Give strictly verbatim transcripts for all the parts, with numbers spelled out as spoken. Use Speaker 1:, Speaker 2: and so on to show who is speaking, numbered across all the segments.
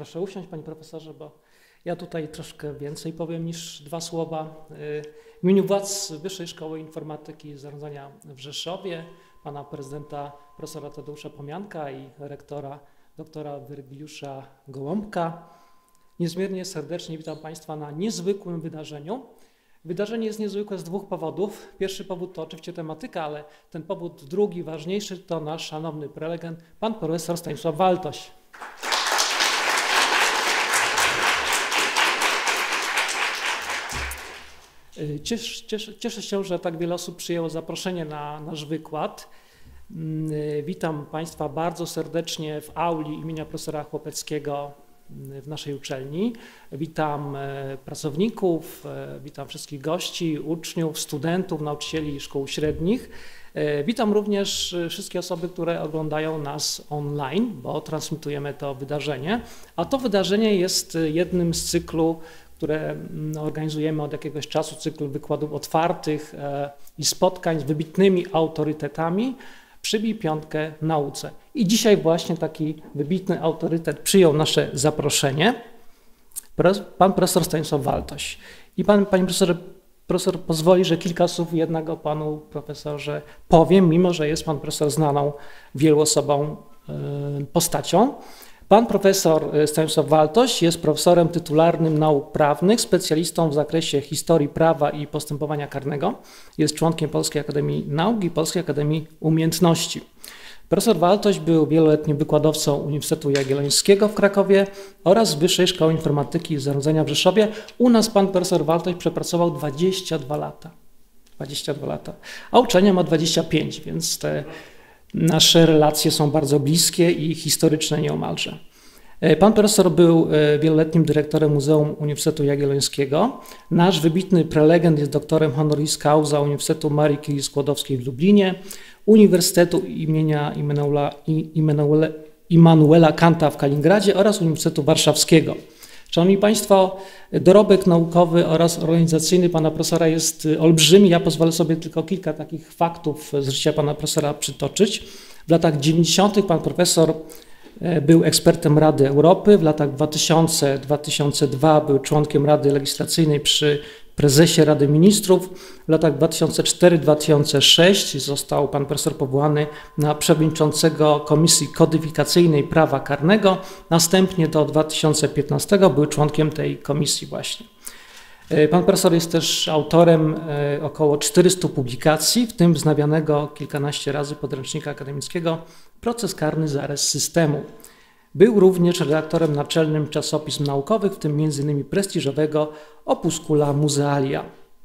Speaker 1: Proszę usiąść, panie profesorze, bo ja tutaj troszkę więcej powiem niż dwa słowa. W imieniu władz Wyższej Szkoły Informatyki i Zarządzania w Rzeszowie, pana prezydenta profesora Tadeusza Pomianka i rektora doktora Wyrgiliusza Gołąbka, niezmiernie serdecznie witam państwa na niezwykłym wydarzeniu. Wydarzenie jest niezwykłe z dwóch powodów. Pierwszy powód to oczywiście tematyka, ale ten powód drugi, ważniejszy, to nasz szanowny prelegent, pan profesor Stanisław Waltoś. Cieszę, cieszę, cieszę się, że tak wiele osób przyjęło zaproszenie na nasz wykład. Witam państwa bardzo serdecznie w auli imienia profesora Chłopeckiego w naszej uczelni. Witam pracowników, witam wszystkich gości, uczniów, studentów, nauczycieli szkół średnich. Witam również wszystkie osoby, które oglądają nas online, bo transmitujemy to wydarzenie. A to wydarzenie jest jednym z cyklu, które organizujemy od jakiegoś czasu, cykl wykładów otwartych i spotkań z wybitnymi autorytetami. Przybij piątkę nauce. I dzisiaj właśnie taki wybitny autorytet przyjął nasze zaproszenie, pan profesor Stanisław Waltoś. I pan, panie profesorze, profesor pozwoli, że kilka słów jednak o panu profesorze powiem, mimo że jest pan profesor znaną wielu osobom postacią. Pan profesor Stanisław Waltoś jest profesorem tytularnym nauk prawnych, specjalistą w zakresie historii prawa i postępowania karnego. Jest członkiem Polskiej Akademii Nauk i Polskiej Akademii Umiejętności. Profesor Waltoś był wieloletnim wykładowcą Uniwersytetu Jagiellońskiego w Krakowie oraz Wyższej Szkoły Informatyki i Zarządzania w Rzeszowie. U nas pan profesor Waltoś przepracował dwadzieścia dwa lata. dwadzieścia dwa lata. A uczelnia ma dwadzieścia pięć, więc te nasze relacje są bardzo bliskie i historyczne nieomalże. Pan profesor był wieloletnim dyrektorem Muzeum Uniwersytetu Jagiellońskiego. Nasz wybitny prelegent jest doktorem honoris causa Uniwersytetu Marii Curie-Skłodowskiej w Lublinie, Uniwersytetu imienia Immanuela Kanta w Kaliningradzie oraz Uniwersytetu Warszawskiego. Szanowni Państwo, dorobek naukowy oraz organizacyjny pana profesora jest olbrzymi. Ja pozwolę sobie tylko kilka takich faktów z życia pana profesora przytoczyć. W latach dziewięćdziesiątych pan profesor był ekspertem Rady Europy. W latach dwa tysiące do dwa tysiące drugiego był członkiem Rady Legislacyjnej przy prezesie Rady Ministrów. W latach dwa tysiące czwartego do dwa tysiące szóstego został pan profesor powołany na przewodniczącego Komisji Kodyfikacyjnej Prawa Karnego. Następnie do dwa tysiące piętnastego był członkiem tej komisji właśnie. Pan profesor jest też autorem około czterystu publikacji, w tym wznawianego kilkanaście razy podręcznika akademickiego Proces karny, zarys systemu. Był również redaktorem naczelnym czasopism naukowych, w tym między innymi prestiżowego Opuscula Musealia.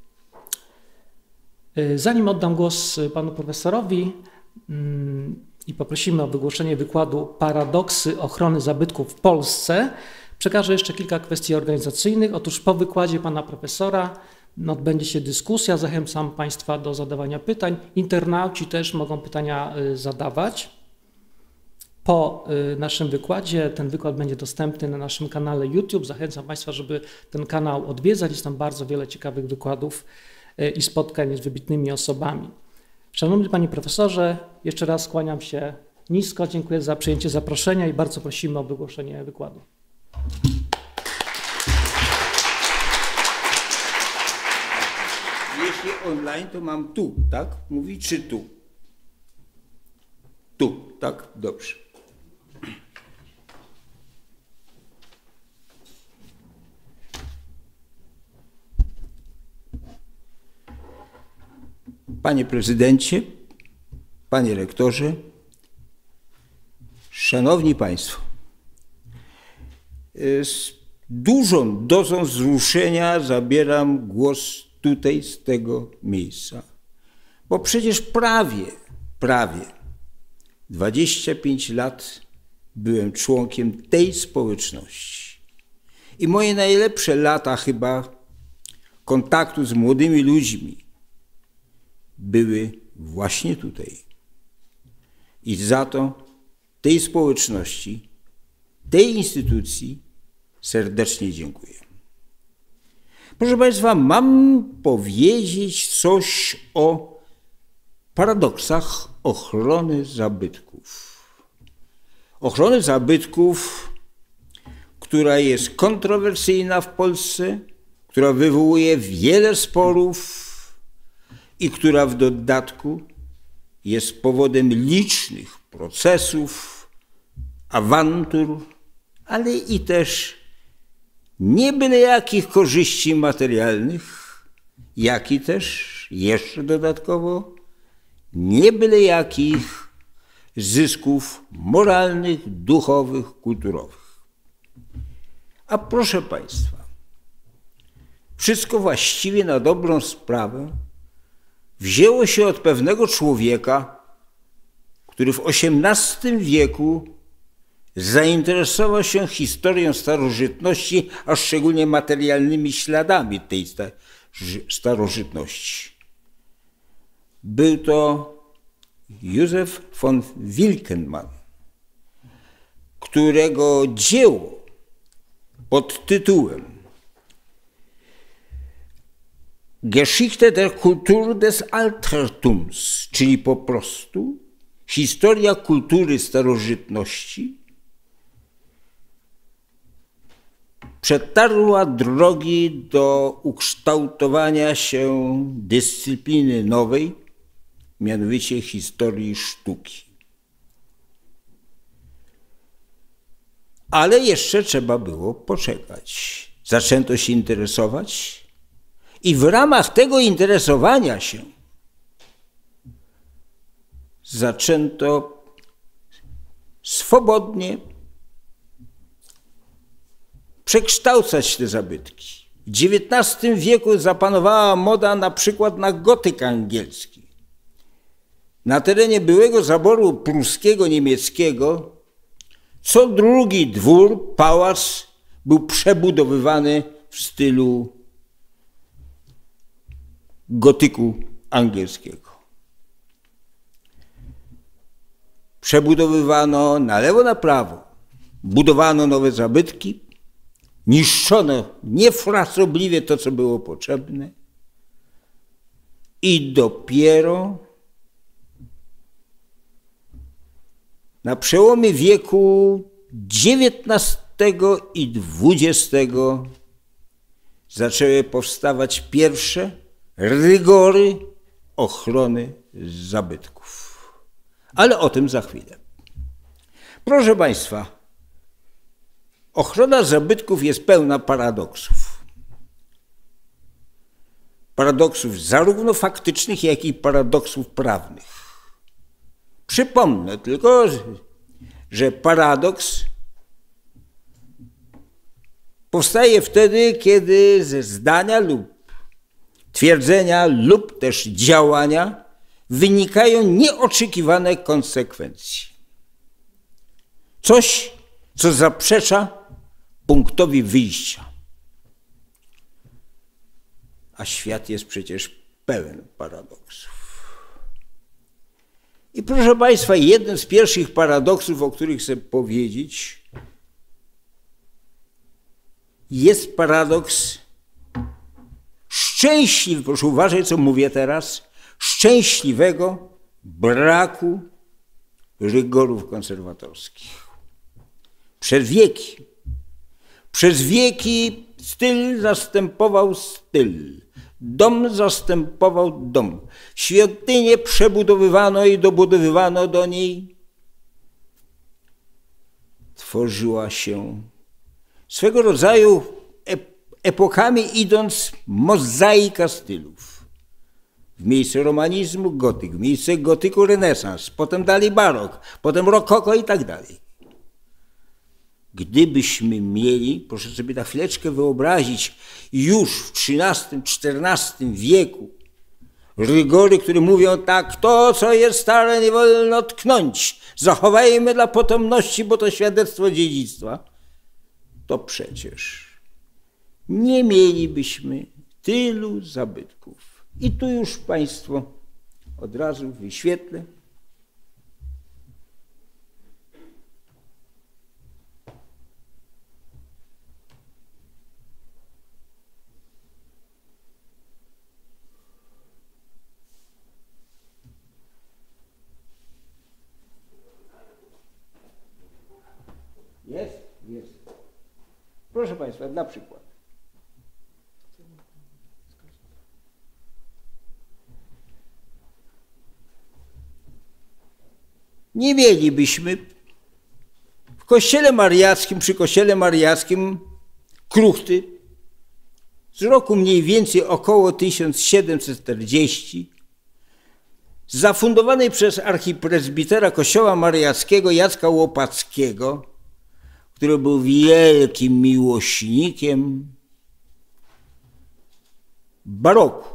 Speaker 1: Zanim oddam głos panu profesorowi i poprosimy o wygłoszenie wykładu Paradoksy ochrony zabytków w Polsce, przekażę jeszcze kilka kwestii organizacyjnych. Otóż po wykładzie pana profesora odbędzie się dyskusja. Zachęcam państwa do zadawania pytań. Internauci też mogą pytania zadawać. Po naszym wykładzie, ten wykład będzie dostępny na naszym kanale YouTube. Zachęcam państwa, żeby ten kanał odwiedzać. Jest tam bardzo wiele ciekawych wykładów i spotkań z wybitnymi osobami. Szanowny panie profesorze, jeszcze raz kłaniam się nisko. Dziękuję za przyjęcie zaproszenia i bardzo prosimy o wygłoszenie wykładu.
Speaker 2: Jeśli online, to mam tu, tak? Mówi czy tu? Tu, tak? Dobrze. Panie prezydencie, panie rektorze, szanowni państwo, z dużą dozą wzruszenia zabieram głos tutaj z tego miejsca, bo przecież prawie, prawie dwadzieścia pięć lat byłem członkiem tej społeczności i moje najlepsze lata chyba kontaktu z młodymi ludźmi były właśnie tutaj. I za to tej społeczności, tej instytucji serdecznie dziękuję. Proszę państwa, mam powiedzieć coś o paradoksach ochrony zabytków. Ochrony zabytków, która jest kontrowersyjna w Polsce, która wywołuje wiele sporów i która w dodatku jest powodem licznych procesów, awantur, ale i też nie byle jakich korzyści materialnych, jak i też jeszcze dodatkowo nie byle jakich zysków moralnych, duchowych, kulturowych. A proszę Państwa, wszystko właściwie na dobrą sprawę wzięło się od pewnego człowieka, który w osiemnastym wieku zainteresował się historią starożytności, a szczególnie materialnymi śladami tej starożytności. Był to Józef von Wilkenmann, którego dzieło pod tytułem Geschichte der Kultur des Altertums, czyli po prostu historia kultury starożytności, przetarła drogi do ukształtowania się dyscypliny nowej, mianowicie historii sztuki. Ale jeszcze trzeba było poczekać. Zaczęto się interesować i w ramach tego interesowania się zaczęto swobodnie przekształcać te zabytki. W dziewiętnastym wieku zapanowała moda na przykład na gotyk angielski. Na terenie byłego zaboru pruskiego, niemieckiego co drugi dwór, pałac był przebudowywany w stylu gotyku angielskiego. Przebudowywano na lewo, na prawo, budowano nowe zabytki, niszczono niefrasobliwie to, co było potrzebne i dopiero na przełomie wieku dziewiętnastego i dwudziestego zaczęły powstawać pierwsze rygory ochrony zabytków. Ale o tym za chwilę. Proszę Państwa, ochrona zabytków jest pełna paradoksów. Paradoksów zarówno faktycznych, jak i paradoksów prawnych. Przypomnę tylko, że paradoks powstaje wtedy, kiedy ze zdania lub twierdzenia lub też działania wynikają nieoczekiwane konsekwencje. Coś, co zaprzecza punktowi wyjścia. A świat jest przecież pełen paradoksów. I proszę Państwa, jeden z pierwszych paradoksów, o których chcę powiedzieć, jest paradoks szczęśliwy, proszę uważać, co mówię teraz, szczęśliwego braku rygorów konserwatorskich. Przez wieki, przez wieki styl zastępował styl, dom zastępował dom. Świątynię przebudowywano i dobudowywano do niej. Tworzyła się swego rodzaju epokami idąc mozaika stylów. W miejsce romanizmu gotyk, w miejsce gotyku renesans, potem dalej barok, potem rokoko i tak dalej. Gdybyśmy mieli, proszę sobie na chwileczkę wyobrazić, już w trzynastym, czternastym wieku rygory, które mówią tak, to co jest stare nie wolno tknąć, zachowajmy dla potomności, bo to świadectwo dziedzictwa, to przecież nie mielibyśmy tylu zabytków. I tu już Państwo od razu wyświetlę. Jest? Jest. Proszę Państwa, na przykład. Nie mielibyśmy w kościele mariackim, przy kościele mariackim kruchty z roku mniej więcej około tysiąc siedemset czterdziestego, zafundowanej przez archipresbitera kościoła mariackiego Jacka Łopackiego, który był wielkim miłośnikiem baroku.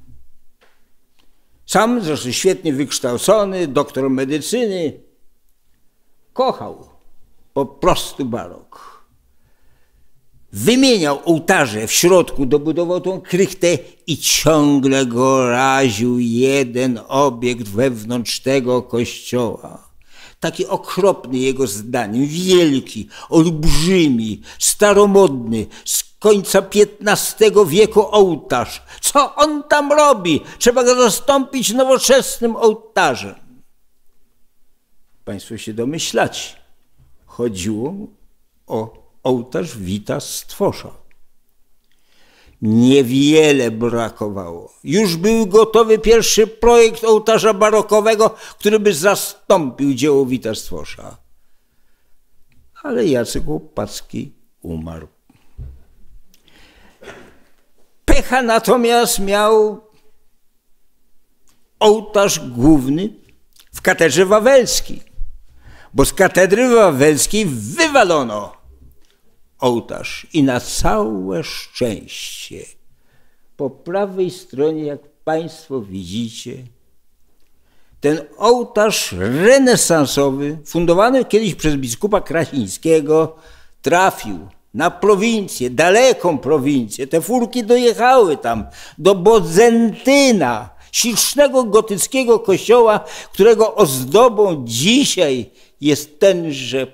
Speaker 2: Sam zresztą świetnie wykształcony, doktor medycyny, kochał po prostu barok. Wymieniał ołtarze w środku, dobudował tą krychtę i ciągle go raził jeden obiekt wewnątrz tego kościoła. Taki okropny jego zdaniem, wielki, olbrzymi, staromodny, z końca piętnastego wieku ołtarz. Co on tam robi? Trzeba go zastąpić nowoczesnym ołtarzem. Państwo się domyślacie. Chodziło o ołtarz Wita Stwosza. Niewiele brakowało. Już był gotowy pierwszy projekt ołtarza barokowego, który by zastąpił dzieło Wita Stwosza. Ale Jacek Łopacki umarł. Pecha natomiast miał ołtarz główny w katedrze wawelskiej, bo z katedry wawelskiej wywalono ołtarz i na całe szczęście po prawej stronie, jak Państwo widzicie, ten ołtarz renesansowy, fundowany kiedyś przez biskupa Krasińskiego, trafił na prowincję, daleką prowincję. Te furki dojechały tam do Bodzentyna, ślicznego gotyckiego kościoła, którego ozdobą dzisiaj jest tenże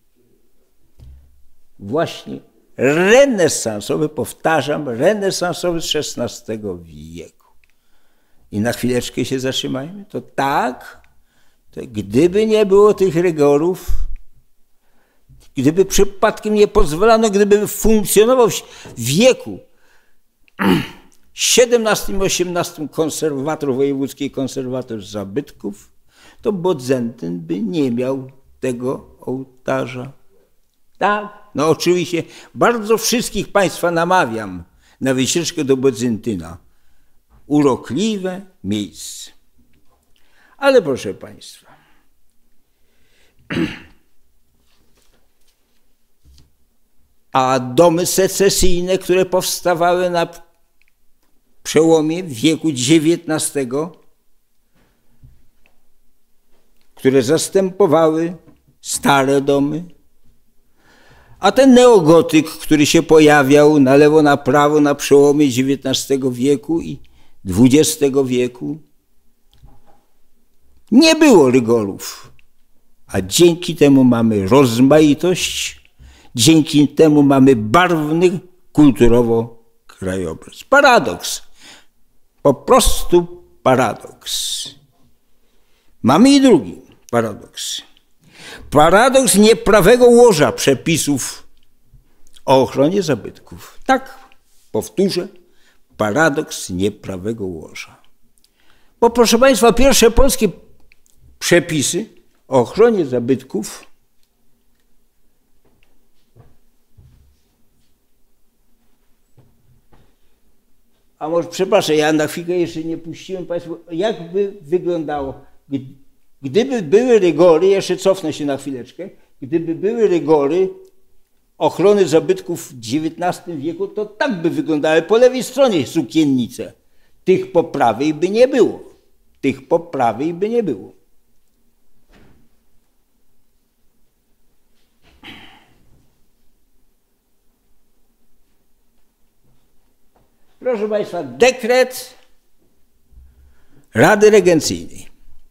Speaker 2: właśnie renesansowy, powtarzam, renesansowy z szesnastego wieku. I na chwileczkę się zatrzymajmy. To tak, to gdyby nie było tych rygorów, gdyby przypadkiem nie pozwalano, gdyby funkcjonował w wieku siedemnastym i osiemnastym konserwator, wojewódzki konserwator zabytków, to Bodzentyn by nie miał tego ołtarza. Tak, no oczywiście bardzo wszystkich Państwa namawiam na wycieczkę do Bodzentyna. Urokliwe miejsce. Ale proszę Państwa, a domy secesyjne, które powstawały na przełomie wieku dziewiętnastego, które zastępowały stare domy, a ten neogotyk, który się pojawiał na lewo, na prawo na przełomie dziewiętnastego wieku i dwudziestego wieku, nie było rygorów, a dzięki temu mamy rozmaitość, dzięki temu mamy barwny kulturowo krajobraz. Paradoks, po prostu paradoks. Mamy i drugi paradoks. Paradoks nieprawego łoża przepisów o ochronie zabytków. Tak, powtórzę, paradoks nieprawego łoża. Bo proszę Państwa, pierwsze polskie przepisy o ochronie zabytków a może, przepraszam, ja na chwilę jeszcze nie puściłem Państwu, jak by wyglądało, gdyby były rygory, jeszcze cofnę się na chwileczkę, gdyby były rygory ochrony zabytków w dziewiętnastym wieku, to tak by wyglądały po lewej stronie sukiennice. Tych po prawej by nie było. Tych po prawej by nie było. Proszę Państwa, dekret Rady Regencyjnej.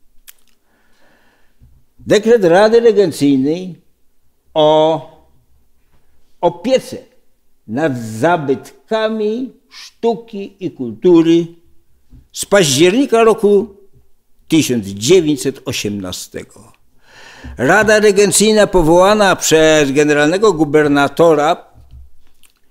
Speaker 2: Dekret Rady Regencyjnej o opiece nad zabytkami sztuki i kultury z października roku tysiąc dziewięćset osiemnastego. Rada Regencyjna powołana przez generalnego gubernatora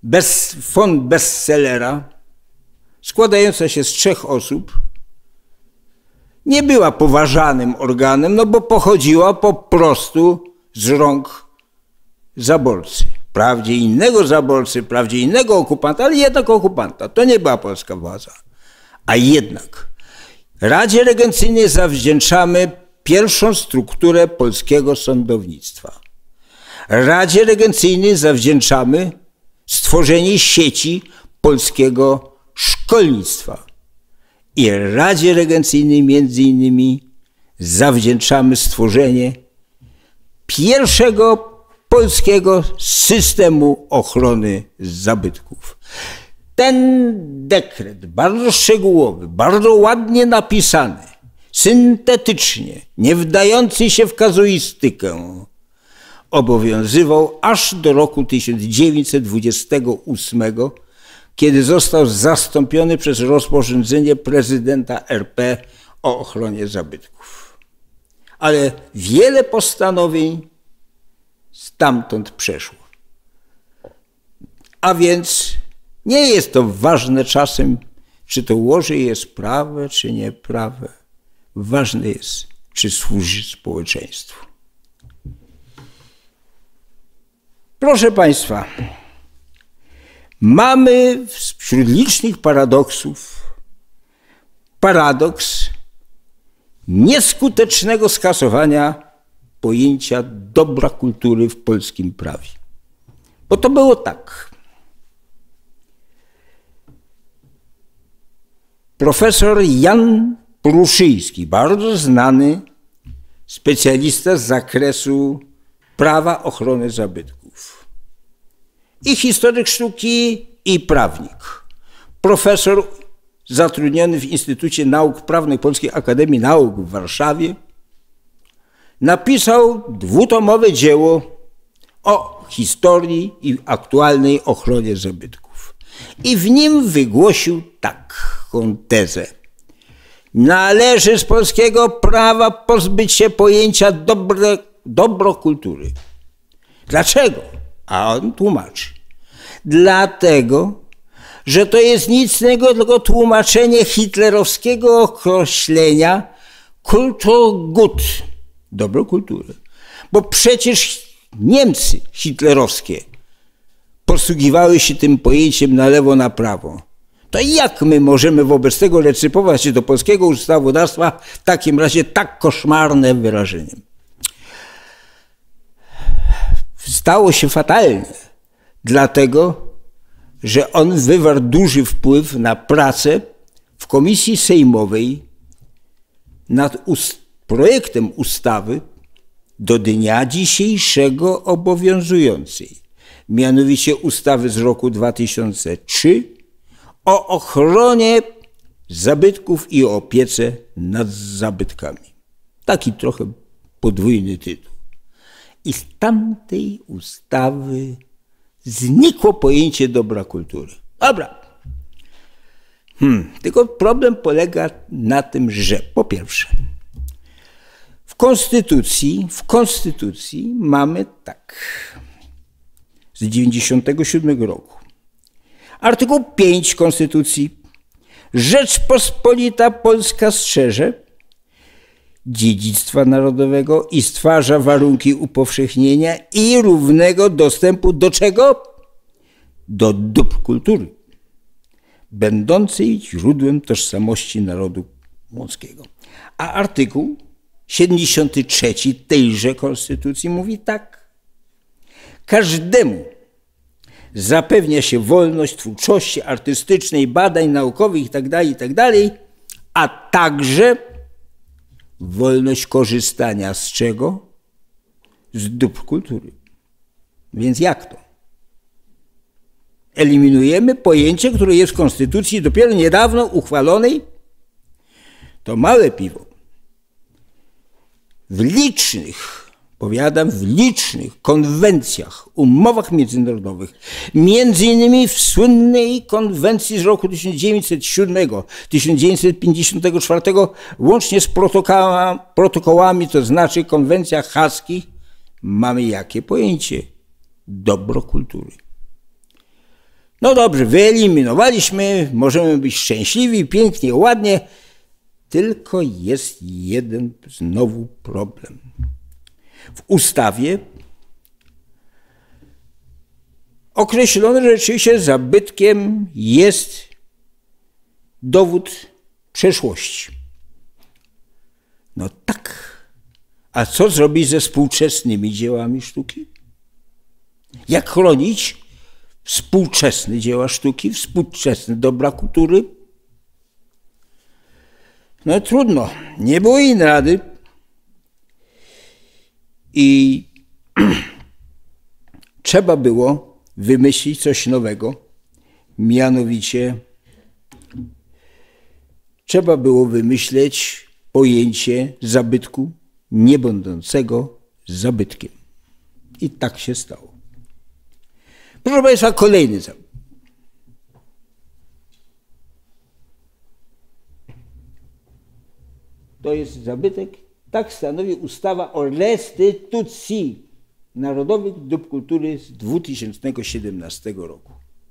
Speaker 2: bez, fond bestsellera, składająca się z trzech osób, nie była poważanym organem, no bo pochodziła po prostu z rąk zaborcy. Wprawdzie innego zaborcy, wprawdzie innego okupanta, ale jednak okupanta. To nie była polska władza. A jednak Radzie Regencyjnej zawdzięczamy pierwszą strukturę polskiego sądownictwa. Radzie Regencyjnej zawdzięczamy stworzenie sieci polskiego szkolnictwa. I Radzie Regencyjnej między innymi zawdzięczamy stworzenie pierwszego polskiego systemu ochrony zabytków. Ten dekret, bardzo szczegółowy, bardzo ładnie napisany, syntetycznie, nie wdający się w kazuistykę, obowiązywał aż do roku tysiąc dziewięćset dwudziestego ósmego, kiedy został zastąpiony przez rozporządzenie prezydenta R P o ochronie zabytków. Ale wiele postanowień stamtąd przeszło. A więc nie jest to ważne czasem, czy to łoże jest prawe, czy nieprawe. Ważne jest, czy służy społeczeństwu. Proszę Państwa, mamy wśród licznych paradoksów paradoks nieskutecznego skasowania pojęcia dobra kultury w polskim prawie. Bo to było tak. Profesor Jan Pruszyński, bardzo znany specjalista z zakresu prawa ochrony zabytków, i historyk sztuki, i prawnik. Profesor zatrudniony w Instytucie Nauk Prawnych Polskiej Akademii Nauk w Warszawie, napisał dwutomowe dzieło o historii i aktualnej ochronie zabytków. I w nim wygłosił taką tezę. Należy z polskiego prawa pozbyć się pojęcia dobre, dobro kultury. Dlaczego? A on tłumaczy. Dlatego, że to jest nic innego, tylko tłumaczenie hitlerowskiego określenia Kulturgut, dobro kultury. Bo przecież Niemcy hitlerowskie posługiwały się tym pojęciem na lewo, na prawo. To jak my możemy wobec tego recypować się do polskiego ustawodawstwa w takim razie tak koszmarne wyrażeniem? Stało się fatalnie, dlatego że on wywarł duży wpływ na pracę w komisji sejmowej nad ust projektem ustawy do dnia dzisiejszego obowiązującej, mianowicie ustawy z roku dwa tysiące trzeciego o ochronie zabytków i o opiece nad zabytkami. Taki trochę podwójny tytuł. I z tamtej ustawy znikło pojęcie dobra kultury. Dobra. Hmm. Tylko problem polega na tym, że po pierwsze w Konstytucji, w Konstytucji mamy tak z dziewięćdziesiątego siódmego roku. Artykuł piąty Konstytucji. Rzeczpospolita Polska strzeże dziedzictwa narodowego i stwarza warunki upowszechnienia i równego dostępu do czego? Do dóbr kultury, będącej źródłem tożsamości narodu polskiego. A artykuł siedemdziesiąty trzeci tejże Konstytucji mówi tak. Każdemu zapewnia się wolność twórczości artystycznej, badań naukowych itd., itd., a także wolność korzystania z czego? Z dóbr kultury. Więc jak to? Eliminujemy pojęcie, które jest w Konstytucji dopiero niedawno uchwalonej? To małe piwo. W licznych, powiadam, w licznych konwencjach, umowach międzynarodowych, między innymi w słynnej konwencji z roku tysiąc dziewięćset siódmego, tysiąc dziewięćset pięćdziesiątego czwartego, łącznie z protokołami, protokołami, to znaczy konwencjach haskich, mamy jakie pojęcie? Dobro kultury. No dobrze, wyeliminowaliśmy, możemy być szczęśliwi, pięknie, ładnie, tylko jest jeden znowu problem. W ustawie określono, że rzeczywiście zabytkiem jest dowód przeszłości. No tak, a co zrobić ze współczesnymi dziełami sztuki? Jak chronić współczesne dzieła sztuki, współczesne dobra kultury? No trudno, nie było innej rady. I trzeba było wymyślić coś nowego, mianowicie trzeba było wymyśleć pojęcie zabytku nie będącego zabytkiem. I tak się stało. Proszę Państwa, kolejny zabytek. To jest zabytek, tak stanowi ustawa o restytucji Narodowych Dóbr Kultury z dwa tysiące siedemnastego roku.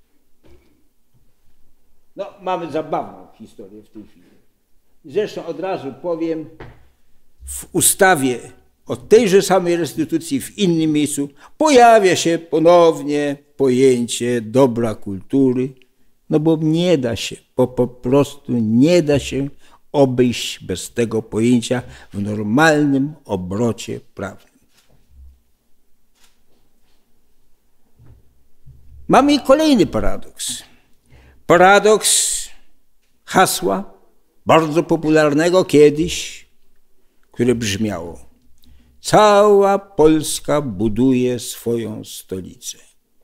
Speaker 2: No, mamy zabawną historię w tej chwili. Zresztą od razu powiem, w ustawie o tejże samej restytucji w innym miejscu pojawia się ponownie pojęcie dobra kultury, no bo nie da się, bo po prostu nie da się obejść bez tego pojęcia w normalnym obrocie prawnym. Mamy kolejny paradoks. Paradoks hasła bardzo popularnego kiedyś, które brzmiało: cała Polska buduje swoją stolicę.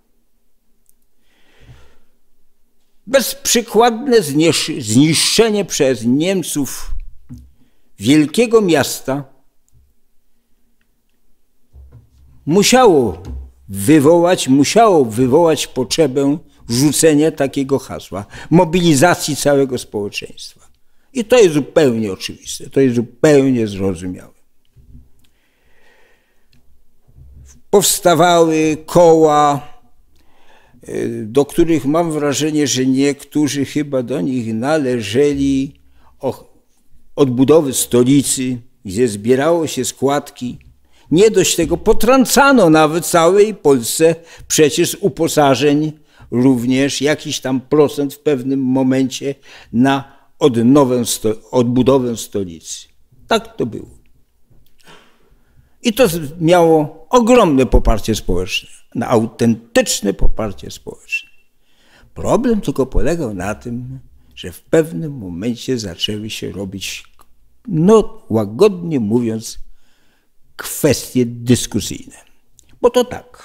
Speaker 2: Bezprzykładne zniszczenie przez Niemców wielkiego miasta musiało wywołać, musiało wywołać potrzebę rzucenia takiego hasła, mobilizacji całego społeczeństwa. I to jest zupełnie oczywiste, to jest zupełnie zrozumiałe. Powstawały koła, do których mam wrażenie, że niektórzy chyba do nich należeli, odbudowy stolicy, gdzie zbierało się składki. Nie dość tego, potrącano nawet całej Polsce przecież z uposażeń również jakiś tam procent w pewnym momencie na odnowę, odbudowę stolicy. Tak to było. I to miało ogromne poparcie społeczne, na autentyczne poparcie społeczne. Problem tylko polegał na tym, że w pewnym momencie zaczęły się robić, no łagodnie mówiąc, kwestie dyskusyjne. Bo to tak.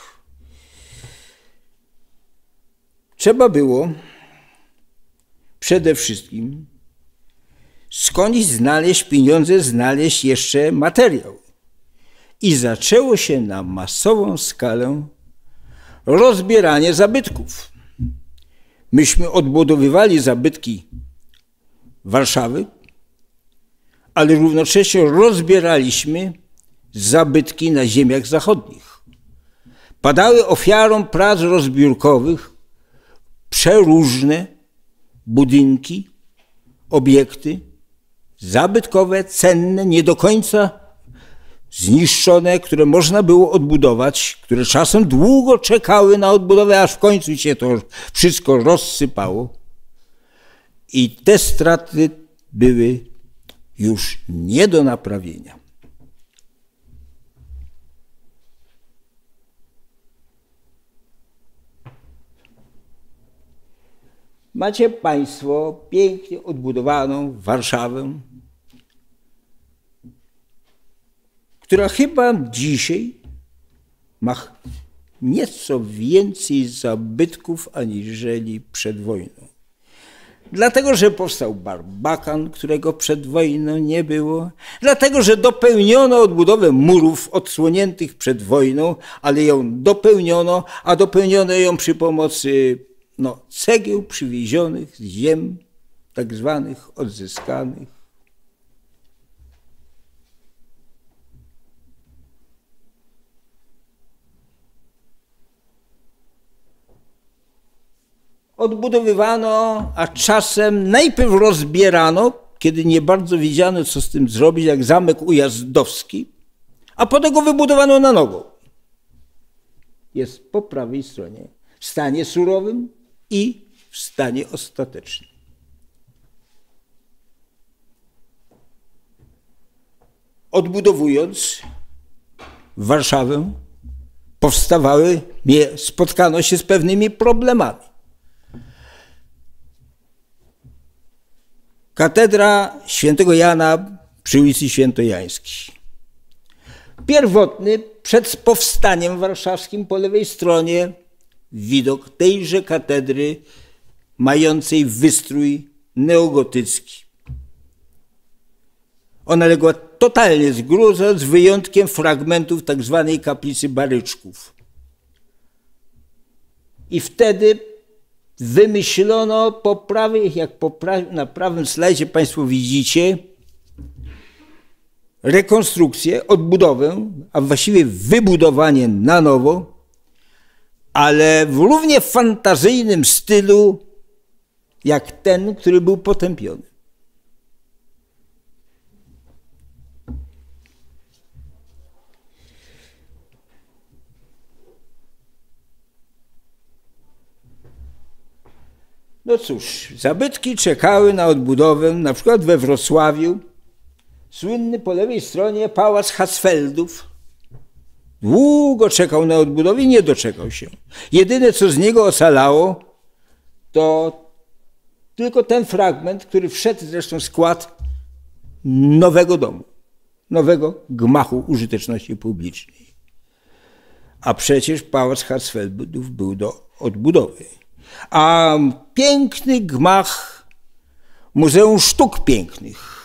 Speaker 2: Trzeba było przede wszystkim skądś znaleźć pieniądze, znaleźć jeszcze materiał. I zaczęło się na masową skalę rozbieranie zabytków. Myśmy odbudowywali zabytki Warszawy, ale równocześnie rozbieraliśmy zabytki na ziemiach zachodnich. Padały ofiarą prac rozbiórkowych przeróżne budynki, obiekty zabytkowe, cenne, nie do końca zniszczone, które można było odbudować, które czasem długo czekały na odbudowę, aż w końcu się to wszystko rozsypało. I te straty były już nie do naprawienia. Macie Państwo pięknie odbudowaną Warszawę, która chyba dzisiaj ma nieco więcej zabytków aniżeli przed wojną. Dlatego, że powstał Barbakan, którego przed wojną nie było. Dlatego, że dopełniono odbudowę murów odsłoniętych przed wojną, ale ją dopełniono, a dopełniono ją przy pomocy no, cegieł przywiezionych z ziem tak zwanych odzyskanych. odbudowywano, a czasem najpierw rozbierano, kiedy nie bardzo wiedziano, co z tym zrobić, jak zamek ujazdowski, a potem go wybudowano na nowo. Jest po prawej stronie, w stanie surowym i w stanie ostatecznym. Odbudowując Warszawę, powstawały, spotkano się z pewnymi problemami. Katedra świętego Jana przy ulicy Świętojańskiej. Pierwotny, przed powstaniem warszawskim po lewej stronie, widok tejże katedry mającej wystrój neogotycki. Ona legła totalnie z gruzą, z wyjątkiem fragmentów tak zwanej kaplicy Baryczków. I wtedy wymyślono po prawej, jak po pra- na prawym slajdzie Państwo widzicie, rekonstrukcję, odbudowę, a właściwie wybudowanie na nowo, ale w równie fantazyjnym stylu jak ten, który był potępiony. No cóż, zabytki czekały na odbudowę, na przykład we Wrocławiu, słynny po lewej stronie pałac Hatzfeldów. Długo czekał na odbudowę i nie doczekał się. Jedyne, co z niego ocalało, to tylko ten fragment, który wszedł zresztą w skład nowego domu, nowego gmachu użyteczności publicznej. A przecież pałac Hatzfeldów był do odbudowy. A piękny gmach Muzeum Sztuk Pięknych,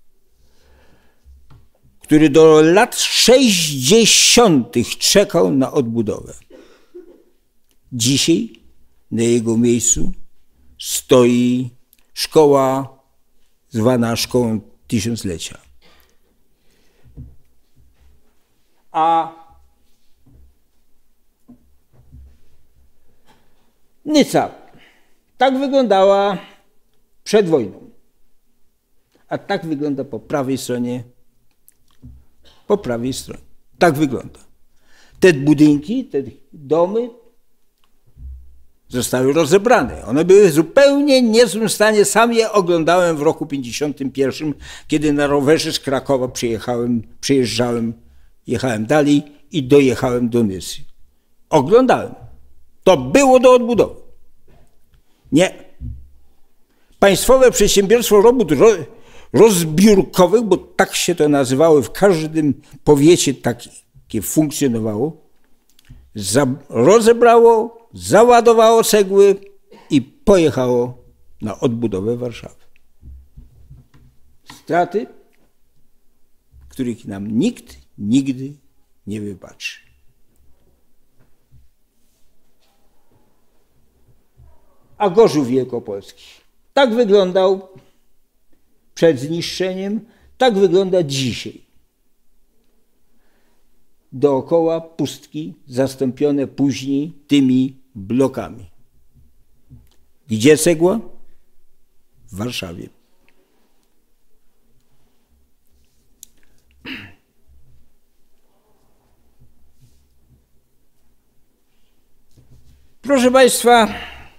Speaker 2: który do lat sześćdziesiątych czekał na odbudowę. Dzisiaj na jego miejscu stoi szkoła zwana Szkołą Tysiąclecia. A Nysa tak wyglądała przed wojną, a tak wygląda po prawej stronie. Po prawej stronie. Tak wygląda. Te budynki, te domy zostały rozebrane. One były w zupełnie niezłym stanie. Sam je oglądałem w roku pięćdziesiątym pierwszym, kiedy na rowerze z Krakowa przyjechałem, przyjeżdżałem, jechałem dalej i dojechałem do Nysy. Oglądałem. To było do odbudowy. Nie. Państwowe Przedsiębiorstwo Robót Rozbiórkowych, bo tak się to nazywało, w każdym powiecie takie funkcjonowało, za, rozebrało, załadowało cegły i pojechało na odbudowę Warszawy. Straty, których nam nikt nigdy nie wybaczy. A Gorzów Wielkopolski. Tak wyglądał przed zniszczeniem, tak wygląda dzisiaj. Dookoła pustki zastąpione później tymi blokami. Gdzie cegła? W Warszawie. Proszę Państwa,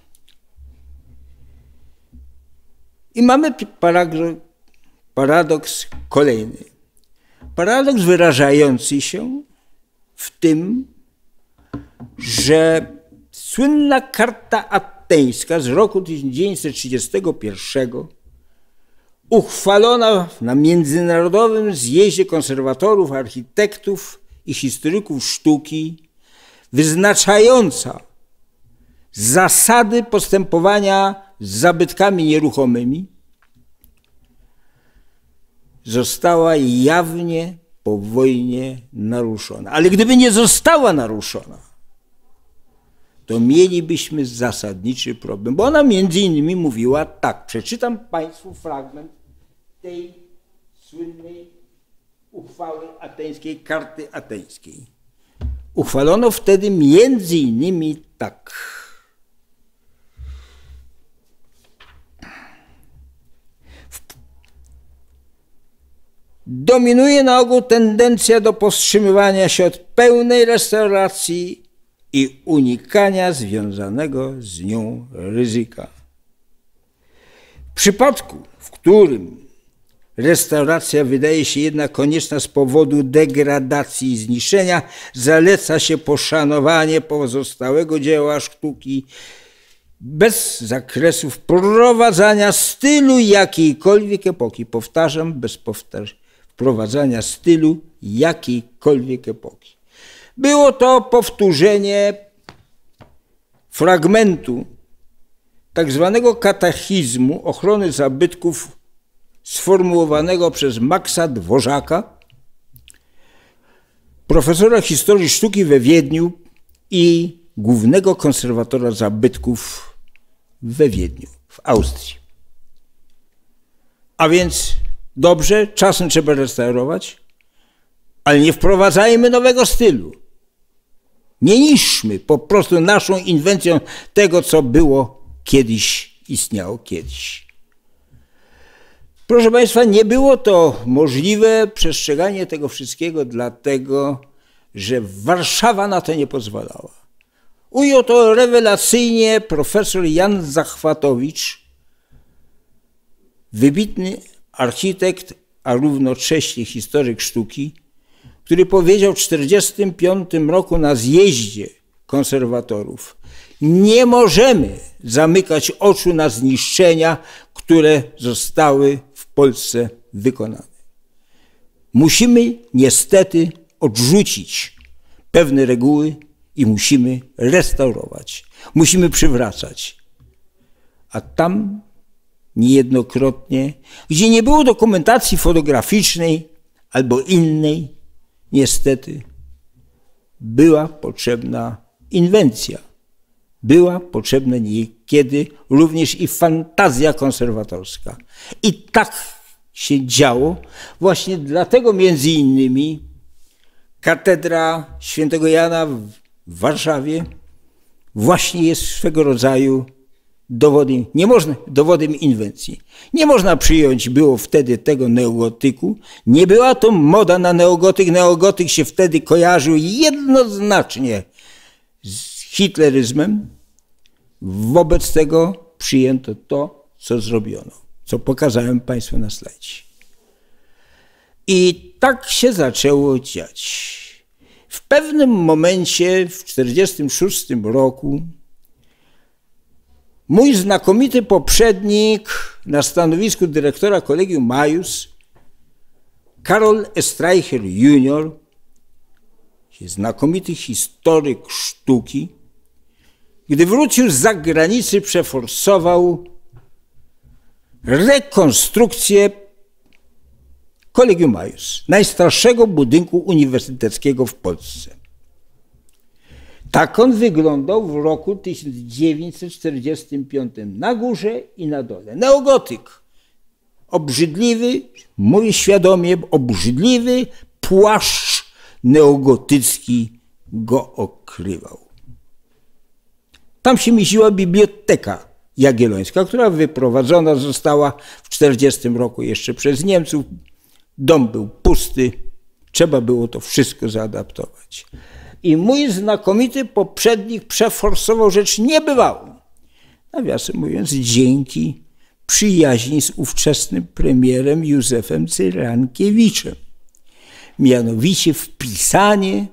Speaker 2: i mamy paradoks kolejny. Paradoks wyrażający się w tym, że słynna Karta Ateńska z roku tysiąc dziewięćset trzydziestego pierwszego, uchwalona na Międzynarodowym Zjeździe Konserwatorów, Architektów i Historyków Sztuki, wyznaczająca zasady postępowania z zabytkami nieruchomymi, została jawnie po wojnie naruszona. Ale gdyby nie została naruszona, to mielibyśmy zasadniczy problem, bo ona między innymi mówiła tak, przeczytam Państwu fragment tej słynnej uchwały ateńskiej, Karty Ateńskiej. Uchwalono wtedy między innymi tak. dominuje na ogół tendencja do powstrzymywania się od pełnej restauracji i unikania związanego z nią ryzyka. W przypadku, w którym restauracja wydaje się jednak konieczna z powodu degradacji i zniszczenia, zaleca się poszanowanie pozostałego dzieła sztuki bez zakresu wprowadzania stylu jakiejkolwiek epoki. Powtarzam, bez wprowadzania stylu jakiejkolwiek epoki. Było to powtórzenie fragmentu tak zwanego katechizmu ochrony zabytków sformułowanego przez Maxa Dworzaka, profesora historii sztuki we Wiedniu i głównego konserwatora zabytków we Wiedniu, w Austrii. A więc dobrze, czasem trzeba restaurować, ale nie wprowadzajmy nowego stylu. Nie niszczmy po prostu naszą inwencją tego, co było kiedyś, istniało kiedyś. Proszę Państwa, nie było to możliwe przestrzeganie tego wszystkiego, dlatego że Warszawa na to nie pozwalała. Ujął to rewelacyjnie profesor Jan Zachwatowicz, wybitny architekt, a równocześnie historyk sztuki, który powiedział w tysiąc dziewięćset czterdziestym piątym roku na zjeździe konserwatorów: nie możemy zamykać oczu na zniszczenia, które zostały w Polsce wykonane. Musimy niestety odrzucić pewne reguły i musimy restaurować, musimy przywracać. A tam niejednokrotnie, gdzie nie było dokumentacji fotograficznej albo innej, niestety była potrzebna inwencja. Była potrzebna niekiedy również i fantazja konserwatorska. I tak się działo. Właśnie dlatego między innymi katedra świętego Jana w Warszawie właśnie jest swego rodzaju dowodem, nie można, dowodem inwencji. Nie można przyjąć było wtedy tego neogotyku. Nie była to moda na neogotyk. Neogotyk się wtedy kojarzył jednoznacznie z hitleryzmem. Wobec tego przyjęto to, co zrobiono, co pokazałem Państwu na slajdzie. I tak się zaczęło dziać. W pewnym momencie, w tysiąc dziewięćset czterdziestym szóstym roku, mój znakomity poprzednik na stanowisku dyrektora Collegium Maius, Karol Streicher junior, znakomity historyk sztuki, gdy wrócił z zagranicy, przeforsował rekonstrukcję Collegium Maius, najstarszego budynku uniwersyteckiego w Polsce. Tak on wyglądał w roku tysiąc dziewięćset czterdziestym piątym na górze i na dole. Neogotyk. Obrzydliwy, mówię świadomie, obrzydliwy płaszcz neogotycki go okrywał. Tam się mieściła Biblioteka Jagiellońska, która wyprowadzona została w tysiąc dziewięćset czterdziestym roku jeszcze przez Niemców. Dom był pusty, trzeba było to wszystko zaadaptować. I mój znakomity poprzednik przeforsował rzecz niebywałą. Nawiasem mówiąc, dzięki przyjaźni z ówczesnym premierem Józefem Cyrankiewiczem. Mianowicie wpisanie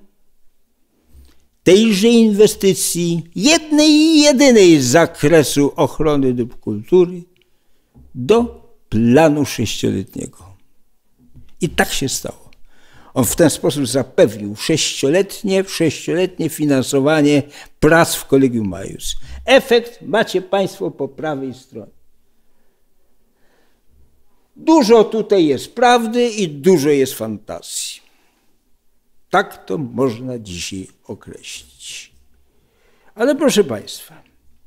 Speaker 2: tejże inwestycji, jednej i jedynej z zakresu ochrony dóbr kultury, do planu sześcioletniego. I tak się stało. On w ten sposób zapewnił sześcioletnie, sześcioletnie finansowanie prac w Collegium Maius. Efekt macie Państwo po prawej stronie. Dużo tutaj jest prawdy i dużo jest fantazji. Tak to można dzisiaj określić. Ale proszę Państwa,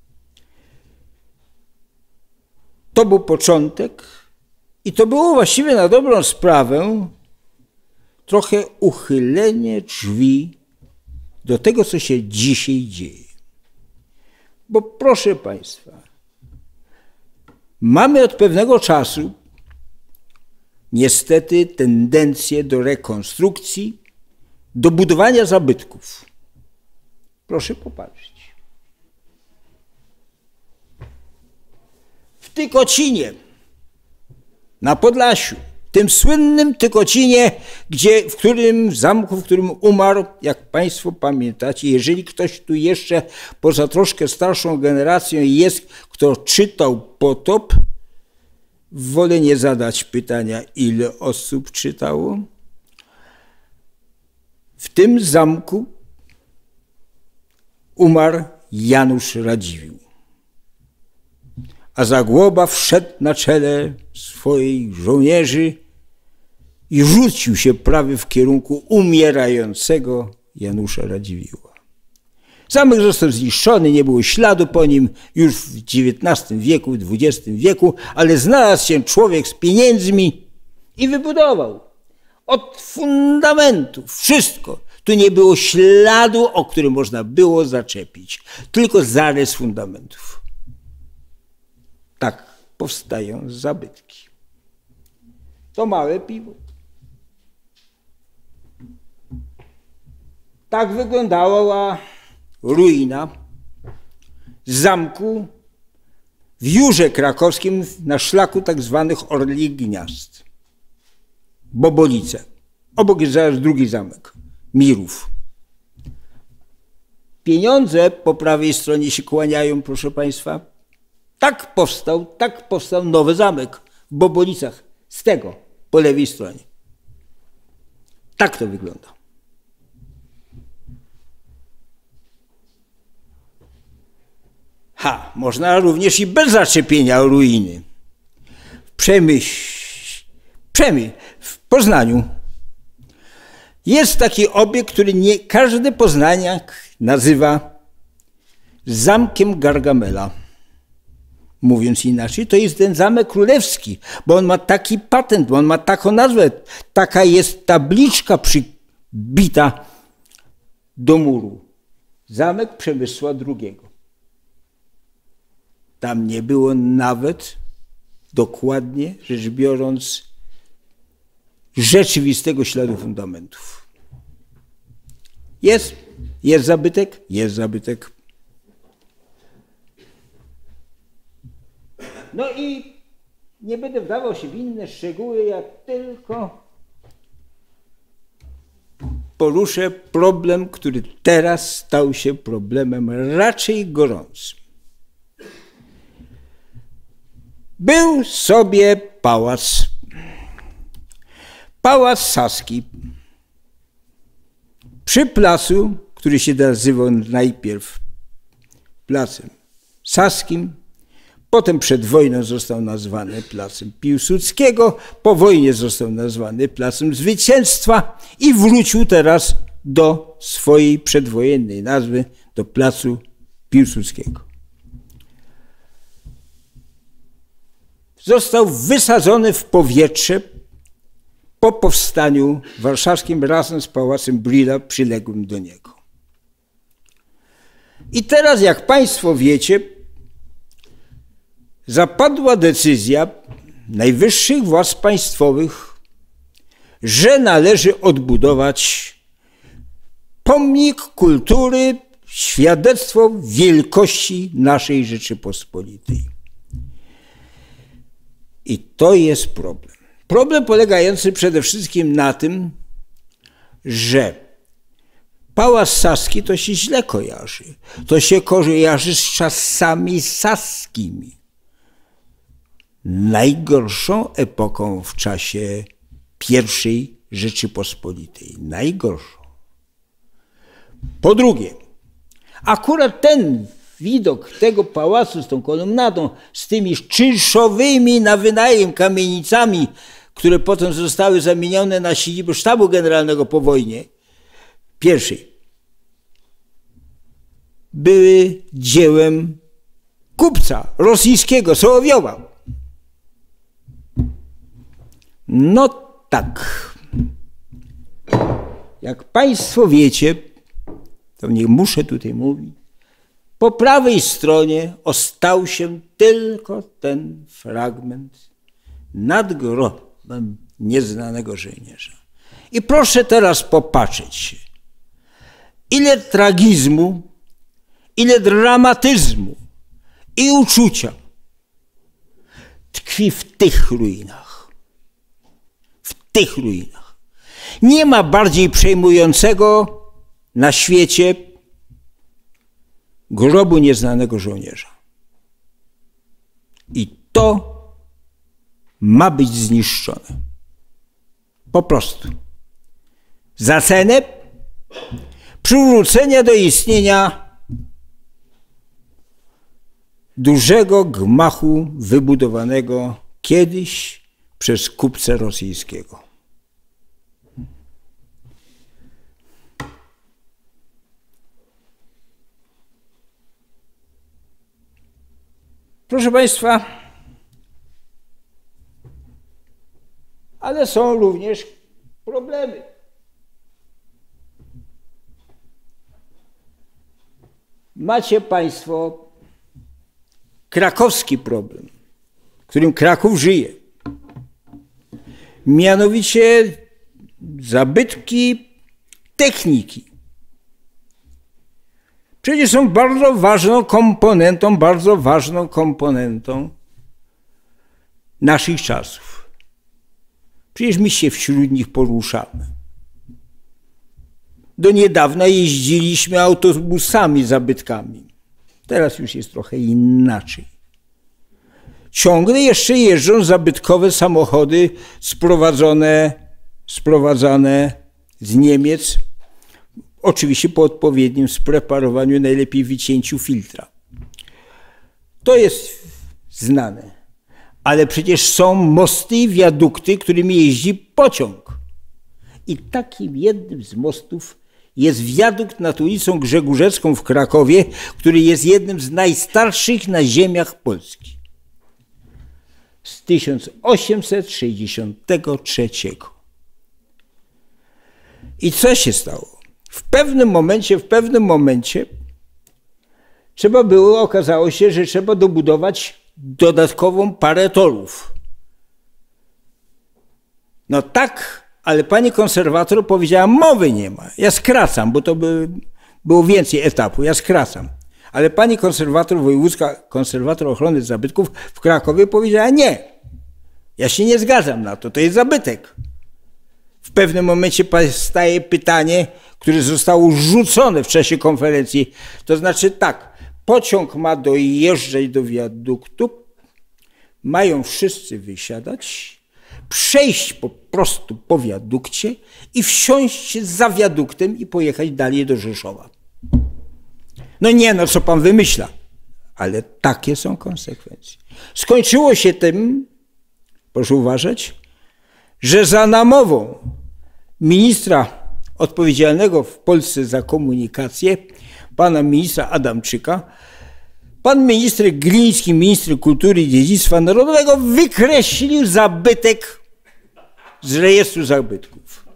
Speaker 2: to był początek i to było właściwie na dobrą sprawę trochę uchylenie drzwi do tego, co się dzisiaj dzieje. Bo proszę Państwa, mamy od pewnego czasu niestety tendencję do rekonstrukcji, do budowania zabytków. Proszę popatrzeć. W Tykocinie, na Podlasiu, tym słynnym Tykocinie, gdzie, w którym w zamku, w którym umarł, jak Państwo pamiętacie, jeżeli ktoś tu jeszcze poza troszkę starszą generacją jest, kto czytał Potop, wolę nie zadać pytania, ile osób czytało. W tym zamku umarł Janusz Radziwiłł, a Zagłoba wszedł na czele swoich żołnierzy i rzucił się prawie w kierunku umierającego Janusza Radziwiłła. Zamek został zniszczony, nie było śladu po nim już w dziewiętnastym wieku, w dwudziestym wieku, ale znalazł się człowiek z pieniędzmi i wybudował od fundamentów wszystko. Tu nie było śladu, o który można było zaczepić, tylko zarys fundamentów. Tak powstają zabytki. To małe piwo. Tak wyglądała ruina zamku w Jurze Krakowskim na szlaku tak zwanych Orlich Gniazd. Bobolice. Obok jest zaraz drugi zamek, Mirów. Pieniądze po prawej stronie się kłaniają, proszę Państwa. Tak powstał, tak powstał nowy zamek w Bobolicach. Z tego, po lewej stronie. Tak to wygląda. Ha, można również i bez zaczepienia ruiny. W Przemyśl, Przemyśl, w Poznaniu jest taki obiekt, który nie każdy poznaniak nazywa Zamkiem Gargamela. Mówiąc inaczej, to jest ten Zamek Królewski, bo on ma taki patent, bo on ma taką nazwę. Taka jest tabliczka przybita do muru. Zamek Przemysła drugiego. Tam nie było nawet, dokładnie rzecz biorąc, rzeczywistego śladu fundamentów. Jest, jest zabytek, jest zabytek. No i nie będę wdawał się w inne szczegóły, jak tylko poruszę problem, który teraz stał się problemem raczej gorącym. Był sobie pałac, pałac Saski, przy placu, który się nazywał najpierw Placem Saskim, potem przed wojną został nazwany Placem Piłsudskiego, po wojnie został nazwany Placem Zwycięstwa i wrócił teraz do swojej przedwojennej nazwy, do Placu Piłsudskiego. Został wysadzony w powietrze po powstaniu warszawskim razem z Pałacem Brühla przyległym do niego. I teraz, jak Państwo wiecie, zapadła decyzja najwyższych władz państwowych, że należy odbudować pomnik kultury, świadectwo wielkości naszej Rzeczypospolitej. I to jest problem. Problem polegający przede wszystkim na tym, że Pałac Saski to się źle kojarzy. To się kojarzy z czasami saskimi. Najgorszą epoką w czasie pierwszej Rzeczypospolitej. Najgorszą. Po drugie, akurat ten widok tego pałacu z tą kolumnadą, z tymi czynszowymi na wynajem kamienicami, które potem zostały zamienione na siedzibę Sztabu Generalnego po wojnie pierwszej, były dziełem kupca rosyjskiego, Sołowiowa. No tak. Jak Państwo wiecie, to nie muszę tutaj mówić, po prawej stronie ostał się tylko ten fragment nad grobem nieznanego żołnierza. I proszę teraz popatrzeć się, ile tragizmu, ile dramatyzmu i uczucia tkwi w tych ruinach. W tych ruinach. Nie ma bardziej przejmującego na świecie grobu nieznanego żołnierza. I to ma być zniszczone. Po prostu. Za cenę przywrócenia do istnienia dużego gmachu wybudowanego kiedyś przez kupca rosyjskiego. Proszę Państwa, ale są również problemy. Macie Państwo krakowski problem, którym Kraków żyje. Mianowicie zabytki techniki. Przecież są bardzo ważną komponentą, bardzo ważną komponentą naszych czasów. Przecież my się wśród nich poruszamy. Do niedawna jeździliśmy autobusami zabytkami. Teraz już jest trochę inaczej. Ciągle jeszcze jeżdżą zabytkowe samochody sprowadzone, sprowadzane z Niemiec, oczywiście po odpowiednim spreparowaniu, najlepiej wycięciu filtra. To jest znane. Ale przecież są mosty i wiadukty, którymi jeździ pociąg. I takim jednym z mostów jest wiadukt nad ulicą Grzegórzewską w Krakowie, który jest jednym z najstarszych na ziemiach Polski. Z tysiąc osiemset sześćdziesiątego trzeciego. I co się stało? W pewnym momencie, w pewnym momencie trzeba było, okazało się, że trzeba dobudować dodatkową parę torów. No tak, ale pani konserwator powiedziała, mowy nie ma. Ja skracam, bo to by było więcej etapów, ja skracam. Ale pani konserwator, wojewódzka konserwator ochrony zabytków w Krakowie powiedziała, nie, ja się nie zgadzam na to, to jest zabytek. W pewnym momencie staje pytanie, które zostało rzucone w czasie konferencji. To znaczy tak, pociąg ma dojeżdżać do wiaduktu, mają wszyscy wysiadać, przejść po prostu po wiadukcie i wsiąść za wiaduktem i pojechać dalej do Rzeszowa. No nie, no co pan wymyśla, ale takie są konsekwencje. Skończyło się tym, proszę uważać, że za namową ministra odpowiedzialnego w Polsce za komunikację, pana ministra Adamczyka, pan minister Gliński, minister kultury i dziedzictwa narodowego wykreślił zabytek z rejestru zabytków.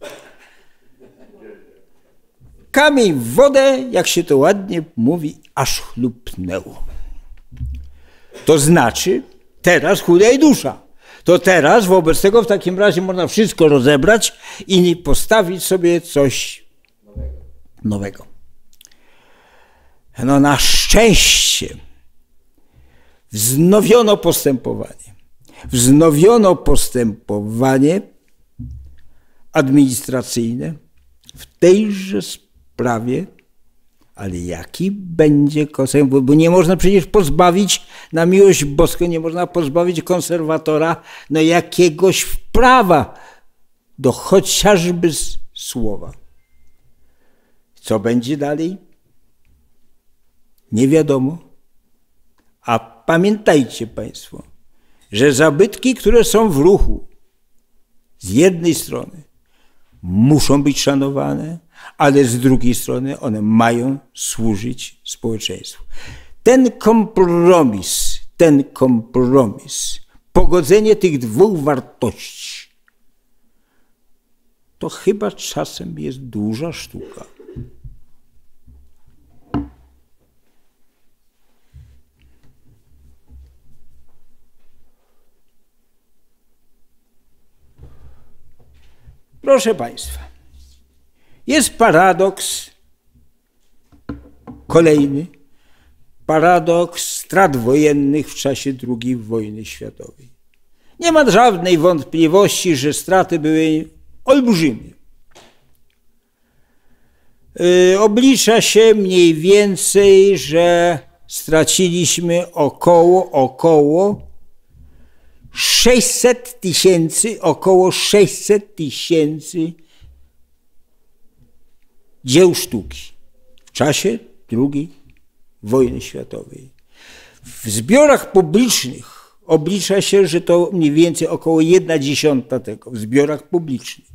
Speaker 2: Kamień w wodę, jak się to ładnie mówi, aż chlupnęło. To znaczy, teraz chudej dusza. To teraz wobec tego w takim razie można wszystko rozebrać i postawić sobie coś nowego. No na szczęście wznowiono postępowanie. Wznowiono postępowanie administracyjne w tejże sprawie, ale jaki będzie konsekwencja, bo nie można przecież pozbawić, na miłość boską, nie można pozbawić konserwatora no jakiegoś prawa do chociażby słowa. Co będzie dalej? Nie wiadomo. A pamiętajcie Państwo, że zabytki, które są w ruchu, z jednej strony muszą być szanowane, ale z drugiej strony one mają służyć społeczeństwu. Ten kompromis, ten kompromis, pogodzenie tych dwóch wartości, to chyba czasem jest duża sztuka. Proszę Państwa, jest paradoks kolejny, paradoks strat wojennych w czasie drugiej wojny światowej. Nie ma żadnej wątpliwości, że straty były olbrzymie. Yy, oblicza się mniej więcej, że straciliśmy około, około sześćset tysięcy, około sześćset tysięcy dzieł sztuki w czasie drugiej wojny światowej. W zbiorach publicznych oblicza się, że to mniej więcej około jedna dziesiąta tego, w zbiorach publicznych.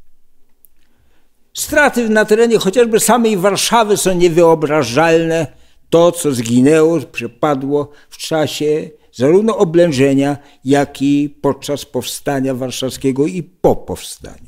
Speaker 2: Straty na terenie chociażby samej Warszawy są niewyobrażalne. To, co zginęło, przepadło w czasie zarówno oblężenia, jak i podczas powstania warszawskiego i po powstaniu.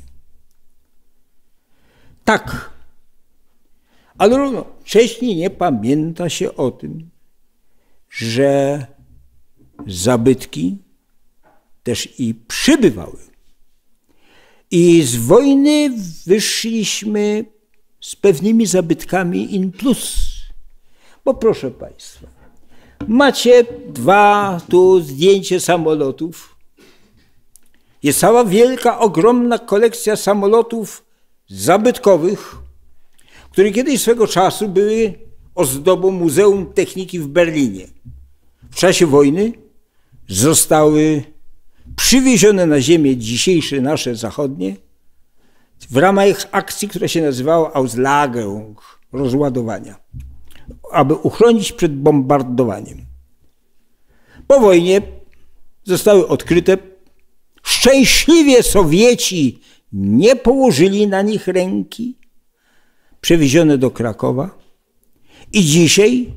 Speaker 2: Tak, ale równocześnie nie pamięta się o tym, że zabytki też i przybywały. I z wojny wyszliśmy z pewnymi zabytkami in plus. Bo proszę Państwa, macie dwa tu zdjęcie samolotów. Jest cała wielka, ogromna kolekcja samolotów zabytkowych, które kiedyś swego czasu były ozdobą Muzeum Techniki w Berlinie. W czasie wojny zostały przywiezione na ziemię dzisiejsze nasze zachodnie w ramach akcji, która się nazywała Auslagerung, rozładowania, aby uchronić przed bombardowaniem. Po wojnie zostały odkryte. Szczęśliwie Sowieci nie położyli na nich ręki. Przewiezione do Krakowa. I dzisiaj,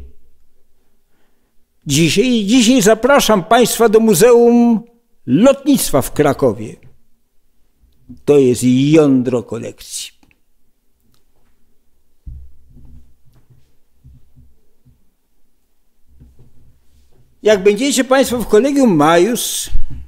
Speaker 2: dzisiaj, dzisiaj zapraszam Państwa do Muzeum Lotnictwa w Krakowie. To jest jądro kolekcji. Jak będziecie Państwo w Collegium Maius,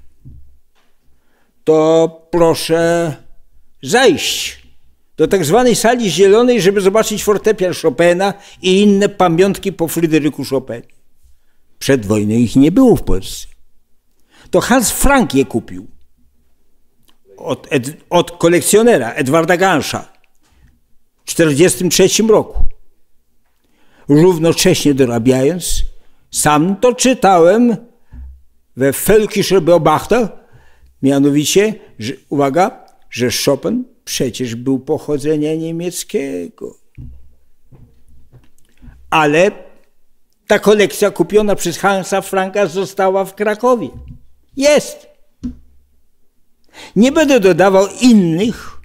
Speaker 2: to proszę zajść do tak zwanej sali zielonej, żeby zobaczyć fortepian Chopina i inne pamiątki po Fryderyku Chopinie. Przed wojną ich nie było w Polsce. To Hans Frank je kupił od, ed, od kolekcjonera Edwarda Ganscha w tysiąc dziewięćset czterdziestym trzecim roku. Równocześnie dorabiając, sam to czytałem we Völkische Beobachter, mianowicie, że, uwaga, że Chopin przecież był pochodzenia niemieckiego. Ale ta kolekcja kupiona przez Hansa Franka została w Krakowie. Jest. Nie będę dodawał innych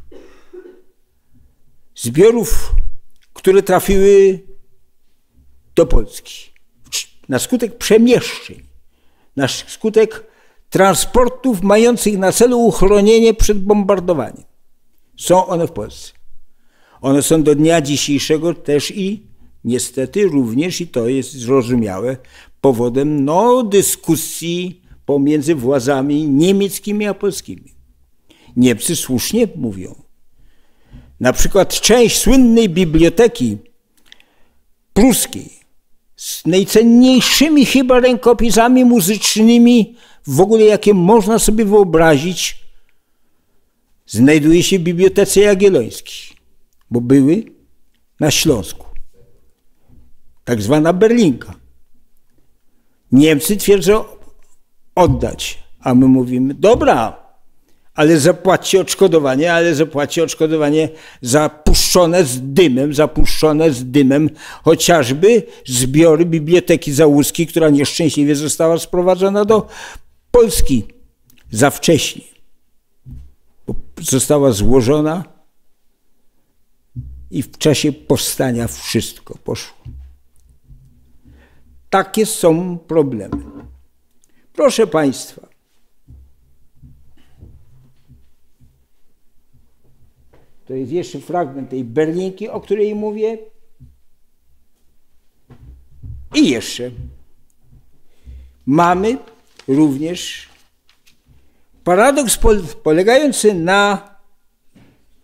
Speaker 2: zbiorów, które trafiły do Polski na skutek przemieszczeń, na skutek transportów mających na celu uchronienie przed bombardowaniem. Są one w Polsce. One są do dnia dzisiejszego też i niestety również, i to jest zrozumiałe, powodem no, dyskusji pomiędzy władzami niemieckimi a polskimi. Niemcy słusznie mówią. Na przykład część słynnej biblioteki pruskiej z najcenniejszymi chyba rękopisami muzycznymi w ogóle, jakie można sobie wyobrazić, znajduje się w Bibliotece Jagiellońskiej, bo były na Śląsku. Tak zwana Berlinka. Niemcy twierdzą oddać, a my mówimy, dobra, ale zapłaćcie odszkodowanie, ale zapłaćcie odszkodowanie zapuszczone z dymem, zapuszczone z dymem chociażby zbiory Biblioteki Załuskiej, która nieszczęśliwie została sprowadzona do Polski za wcześnie. Bo została złożona i w czasie powstania wszystko poszło. Takie są problemy. Proszę Państwa, to jest jeszcze fragment tej Berlinki, o której mówię. I jeszcze mamy również paradoks polegający na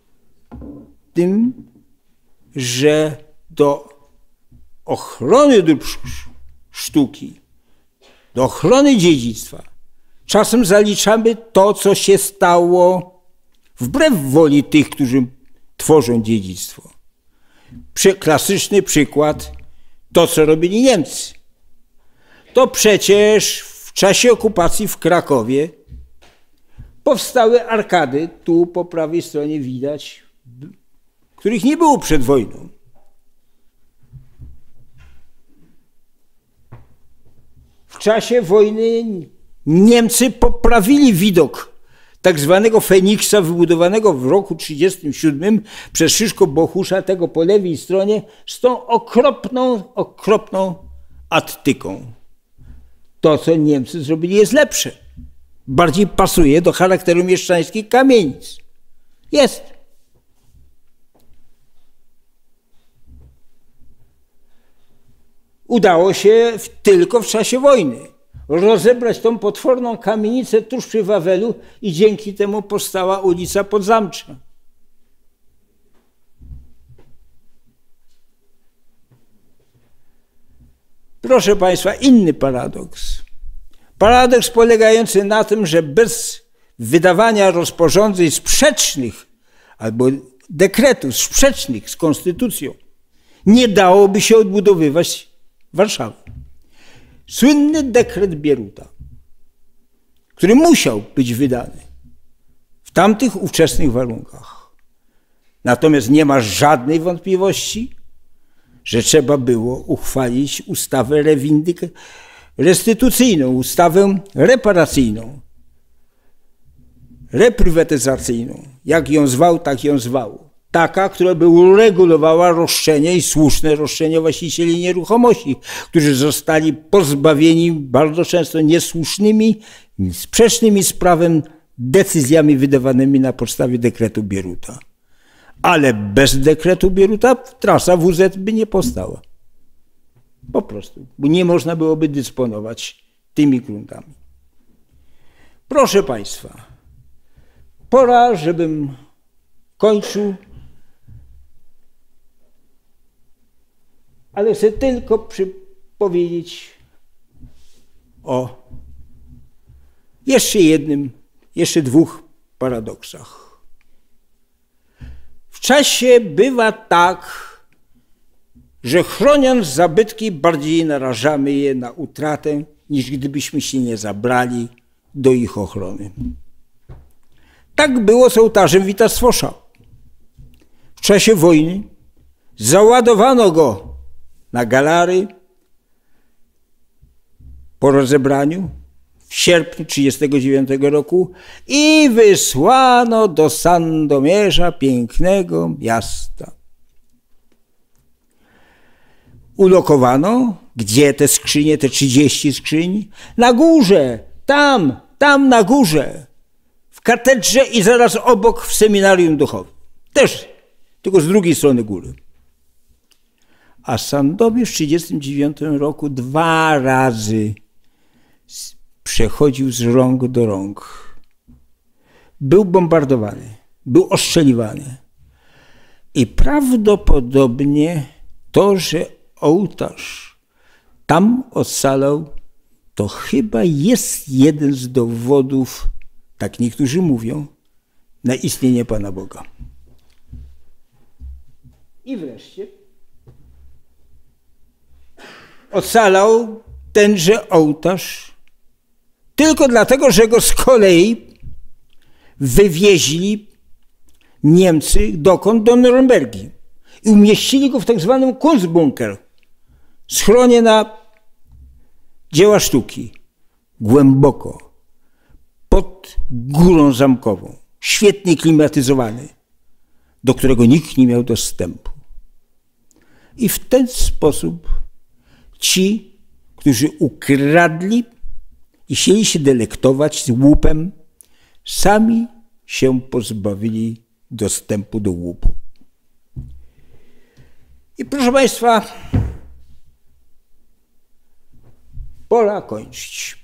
Speaker 2: tym, że do ochrony dóbr sztuki, do ochrony dziedzictwa czasem zaliczamy to, co się stało wbrew woli tych, którzy tworzą dziedzictwo. Przy, klasyczny przykład, to co robili Niemcy. To przecież w czasie okupacji w Krakowie powstały arkady, tu po prawej stronie widać, których nie było przed wojną. W czasie wojny Niemcy poprawili widok tak zwanego Feniksa wybudowanego w roku tysiąc dziewięćset trzydziestym siódmym przez Szyszko Bohusza, tego po lewej stronie, z tą okropną, okropną attyką. To, co Niemcy zrobili, jest lepsze. Bardziej pasuje do charakteru mieszczańskich kamienic. Jest. Udało się w, tylko w czasie wojny rozebrać tą potworną kamienicę tuż przy Wawelu i dzięki temu powstała ulica Podzamcza. Proszę Państwa, inny paradoks. Paradoks polegający na tym, że bez wydawania rozporządzeń sprzecznych albo dekretów sprzecznych z konstytucją nie dałoby się odbudowywać Warszawy. Słynny dekret Bieruta, który musiał być wydany w tamtych ówczesnych warunkach. Natomiast nie ma żadnej wątpliwości, że trzeba było uchwalić ustawę rewindyk- restytucyjną, ustawę reparacyjną, reprywatyzacyjną. Jak ją zwał, tak ją zwał. Taka, która by uregulowała roszczenia i słuszne roszczenia właścicieli nieruchomości, którzy zostali pozbawieni bardzo często niesłusznymi, sprzecznymi z prawem decyzjami wydawanymi na podstawie dekretu Bieruta. Ale bez dekretu Bieruta trasa W Z by nie powstała. Po prostu, bo nie można byłoby dysponować tymi gruntami. Proszę Państwa, pora, żebym kończył, ale chcę tylko przypowiedzieć o jeszcze jednym, jeszcze dwóch paradoksach. W czasie bywa tak, że chroniąc zabytki bardziej narażamy je na utratę, niż gdybyśmy się nie zabrali do ich ochrony. Tak było z ołtarzem Witasłosza. W czasie wojny załadowano go na galary po rozebraniu w sierpniu tysiąc dziewięćset trzydziestego dziewiątego roku i wysłano do Sandomierza, pięknego miasta. Ulokowano, gdzie te skrzynie, te trzydzieści skrzyń? Na górze, tam, tam na górze, w katedrze i zaraz obok w seminarium duchowym. Też, tylko z drugiej strony góry. A Sandomierz w tysiąc dziewięćset trzydziestym dziewiątym roku dwa razy przechodził z rąk do rąk. Był bombardowany, był ostrzeliwany. I prawdopodobnie to, że ołtarz tam ocalał, to chyba jest jeden z dowodów, tak niektórzy mówią, na istnienie Pana Boga. I wreszcie ocalał tenże ołtarz tylko dlatego, że go z kolei wywieźli Niemcy dokąd? Do Norymbergi. I umieścili go w tak zwanym Kunstbunker, schronie na dzieła sztuki, głęboko, pod górą zamkową, świetnie klimatyzowany, do którego nikt nie miał dostępu. I w ten sposób ci, którzy ukradli i chcieli się delektować z łupem, sami się pozbawili dostępu do łupu. I proszę Państwa, pora kończyć.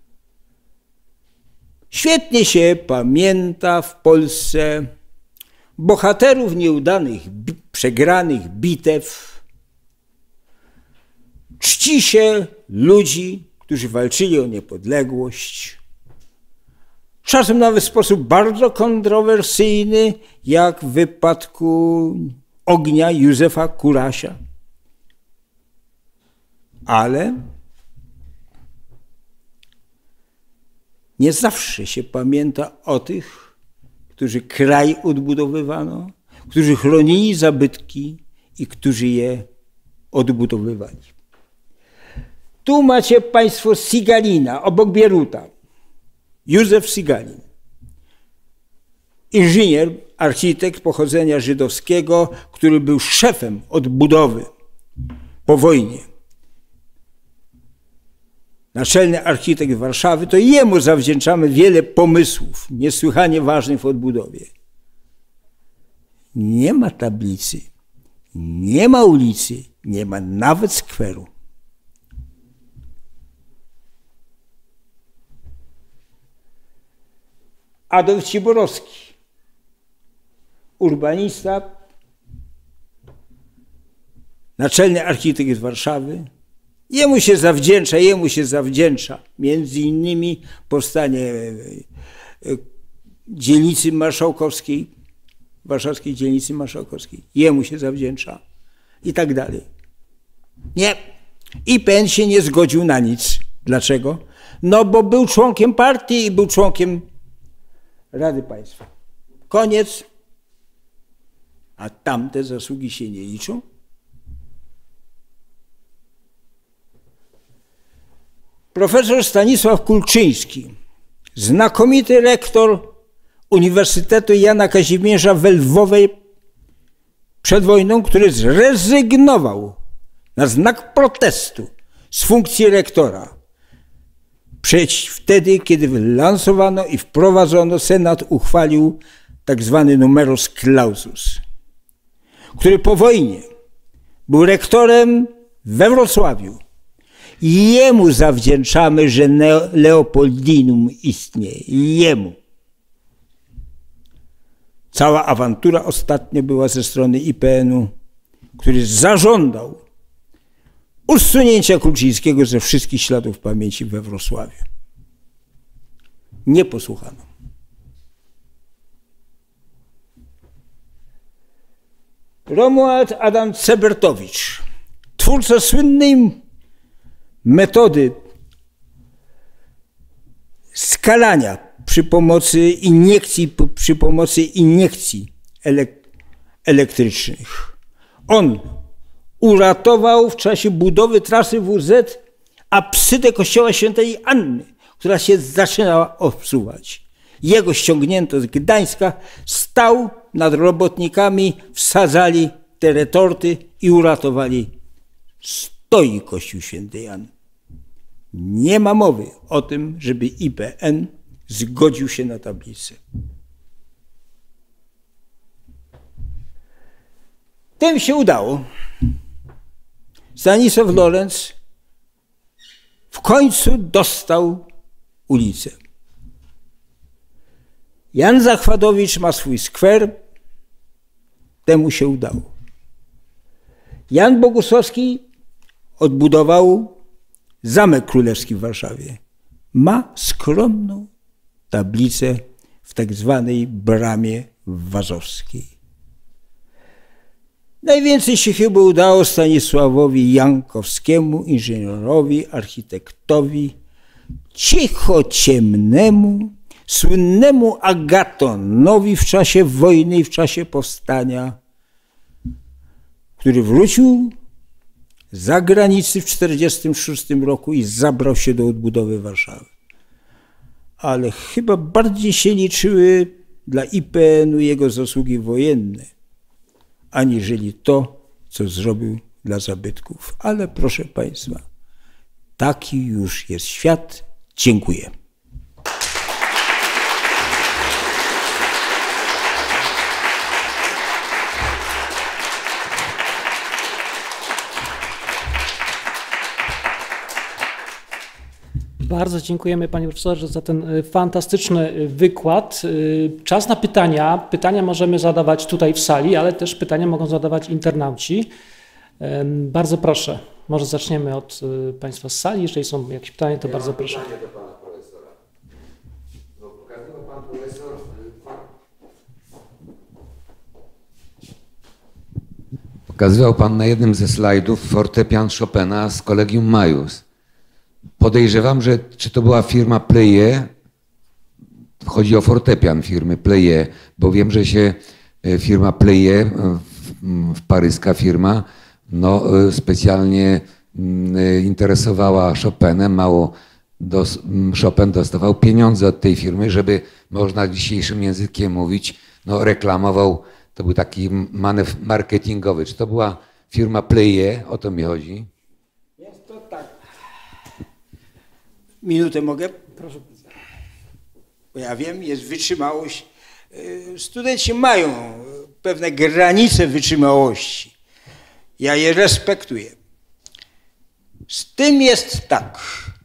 Speaker 2: Świetnie się pamięta w Polsce bohaterów nieudanych, przegranych bitew, czci się ludzi, którzy walczyli o niepodległość, czasem nawet w sposób bardzo kontrowersyjny, jak w wypadku ognia Józefa Kurasia. Ale nie zawsze się pamięta o tych, którzy kraj odbudowywano, którzy chronili zabytki i którzy je odbudowywali. Tu macie państwo Sigalina, obok Bieruta. Józef Sigalin. Inżynier, architekt pochodzenia żydowskiego, który był szefem odbudowy po wojnie. Naczelny architekt Warszawy, to jemu zawdzięczamy wiele pomysłów niesłychanie ważnych w odbudowie. Nie ma tablicy, nie ma ulicy, nie ma nawet skweru. Adolf Ciborowski, urbanista, naczelny architekt Warszawy. Jemu się zawdzięcza, jemu się zawdzięcza między innymi powstanie dzielnicy marszałkowskiej, warszawskiej dzielnicy marszałkowskiej. Jemu się zawdzięcza i tak dalej. Nie, I P N się nie zgodził na nic. Dlaczego? No bo był członkiem partii i był członkiem Rady Państwa. Koniec. A tamte zasługi się nie liczą. Profesor Stanisław Kulczyński, znakomity rektor Uniwersytetu Jana Kazimierza w Lwowie przed wojną, który zrezygnował na znak protestu z funkcji rektora. Przecież wtedy, kiedy wylansowano i wprowadzono, Senat uchwalił tak zwany numerus clausus, który po wojnie był rektorem we Wrocławiu. Jemu zawdzięczamy, że Leopoldinum istnieje. Jemu. Cała awantura ostatnio była ze strony I P N u, który zażądał usunięcia Kulczyńskiego ze wszystkich śladów pamięci we Wrocławiu. Nie posłuchano. Romuald Adam Cebertowicz, twórca słynnej metody skalania przy pomocy iniekcji, przy pomocy iniekcji elektrycznych. On uratował w czasie budowy trasy W Z apsydę kościoła świętej Anny, która się zaczynała obsuwać. Jego ściągnięto z Gdańska, stał nad robotnikami, wsadzali te retorty i uratowali. Stoi kościół świętej Anny. Nie ma mowy o tym, żeby I P N zgodził się na tablicę. Tym się udało. Stanisław Lorenz w końcu dostał ulicę. Jan Zachwadowicz ma swój skwer, temu się udało. Jan Bogusławski odbudował Zamek Królewski w Warszawie. Ma skromną tablicę w tak zwanej Bramie Wazowskiej. Najwięcej się chyba udało Stanisławowi Jankowskiemu, inżynierowi, architektowi, cichociemnemu, słynnemu Agatonowi w czasie wojny i w czasie powstania, który wrócił z zagranicy w tysiąc dziewięćset czterdziestym szóstym roku i zabrał się do odbudowy Warszawy. Ale chyba bardziej się liczyły dla I P N u jego zasługi wojenne, aniżeli to, co zrobił dla zabytków. Ale proszę Państwa, taki już jest świat. Dziękuję.
Speaker 1: Bardzo dziękujemy panie profesorze za ten fantastyczny wykład. Czas na pytania. Pytania możemy zadawać tutaj w sali, ale też pytania mogą zadawać internauci. Bardzo proszę, może zaczniemy od państwa z sali. Jeżeli są jakieś pytania, to ja bardzo proszę.
Speaker 3: Pytanie do pana profesora. No, pokazywał pan profesor Pokazywał pan na jednym ze slajdów fortepian Chopina z Collegium Maius. Podejrzewam, że czy to była firma Pleye, chodzi o fortepian firmy Pleye, bo wiem, że się firma Pleye, paryska firma, no, specjalnie interesowała Chopinem, mało dos, Chopin dostawał pieniądze od tej firmy, żeby można dzisiejszym językiem mówić, no, reklamował, to był taki manewr marketingowy. Czy to była firma Pleye? O to mi chodzi.
Speaker 2: Jest to tak. Minutę mogę? Proszę. Bo ja wiem, jest wytrzymałość. Studenci mają pewne granice wytrzymałości. Ja je respektuję. Z tym jest tak.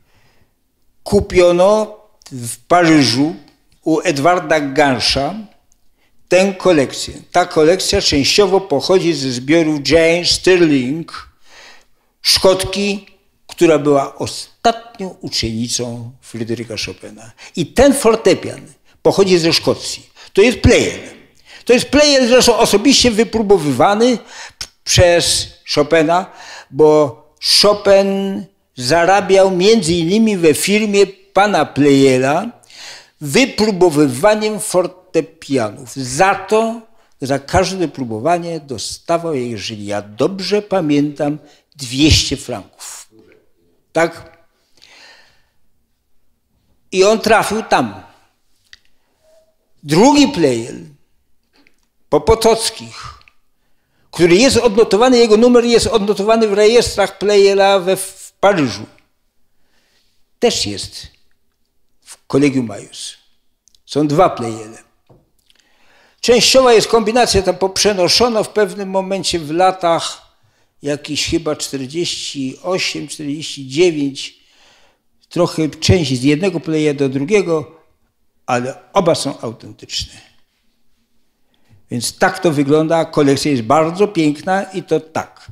Speaker 2: Kupiono w Paryżu u Edwarda Ganscha tę kolekcję. Ta kolekcja częściowo pochodzi ze zbioru Jane Stirling, Szkotki, która była ostatnią uczennicą Fryderyka Chopina. I ten fortepian pochodzi ze Szkocji. To jest Pleyel. To jest Pleyel zresztą osobiście wypróbowywany przez Chopina, bo Chopin zarabiał między innymi we firmie pana Pleyela wypróbowywaniem fortepianów. Za to, za każde próbowanie dostawał, jeżeli ja dobrze pamiętam, dwieście franków. Tak? I on trafił tam. Drugi Pleyel po Potockich, który jest odnotowany, jego numer jest odnotowany w rejestrach Pleyela we, w Paryżu. Też jest w Collegium Maius. Są dwa Pleyele. Częściowa jest kombinacja, tam poprzenoszono w pewnym momencie w latach jakieś chyba czterdzieści osiem, czterdzieści dziewięć, trochę część z jednego Pleya do drugiego, ale oba są autentyczne. Więc tak to wygląda, kolekcja jest bardzo piękna i to tak.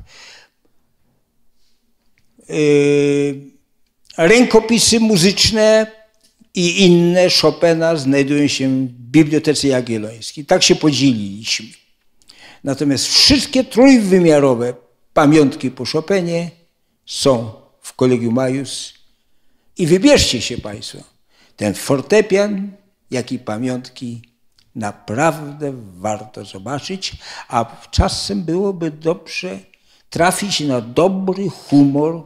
Speaker 2: Yy, rękopisy muzyczne i inne Chopina znajdują się w Bibliotece Jagiellońskiej. Tak się podzieliliśmy. Natomiast wszystkie trójwymiarowe pamiątki po Chopinie są w Collegium Maius i wybierzcie się państwo. Ten fortepian, jak i pamiątki naprawdę warto zobaczyć, a czasem byłoby dobrze trafić na dobry humor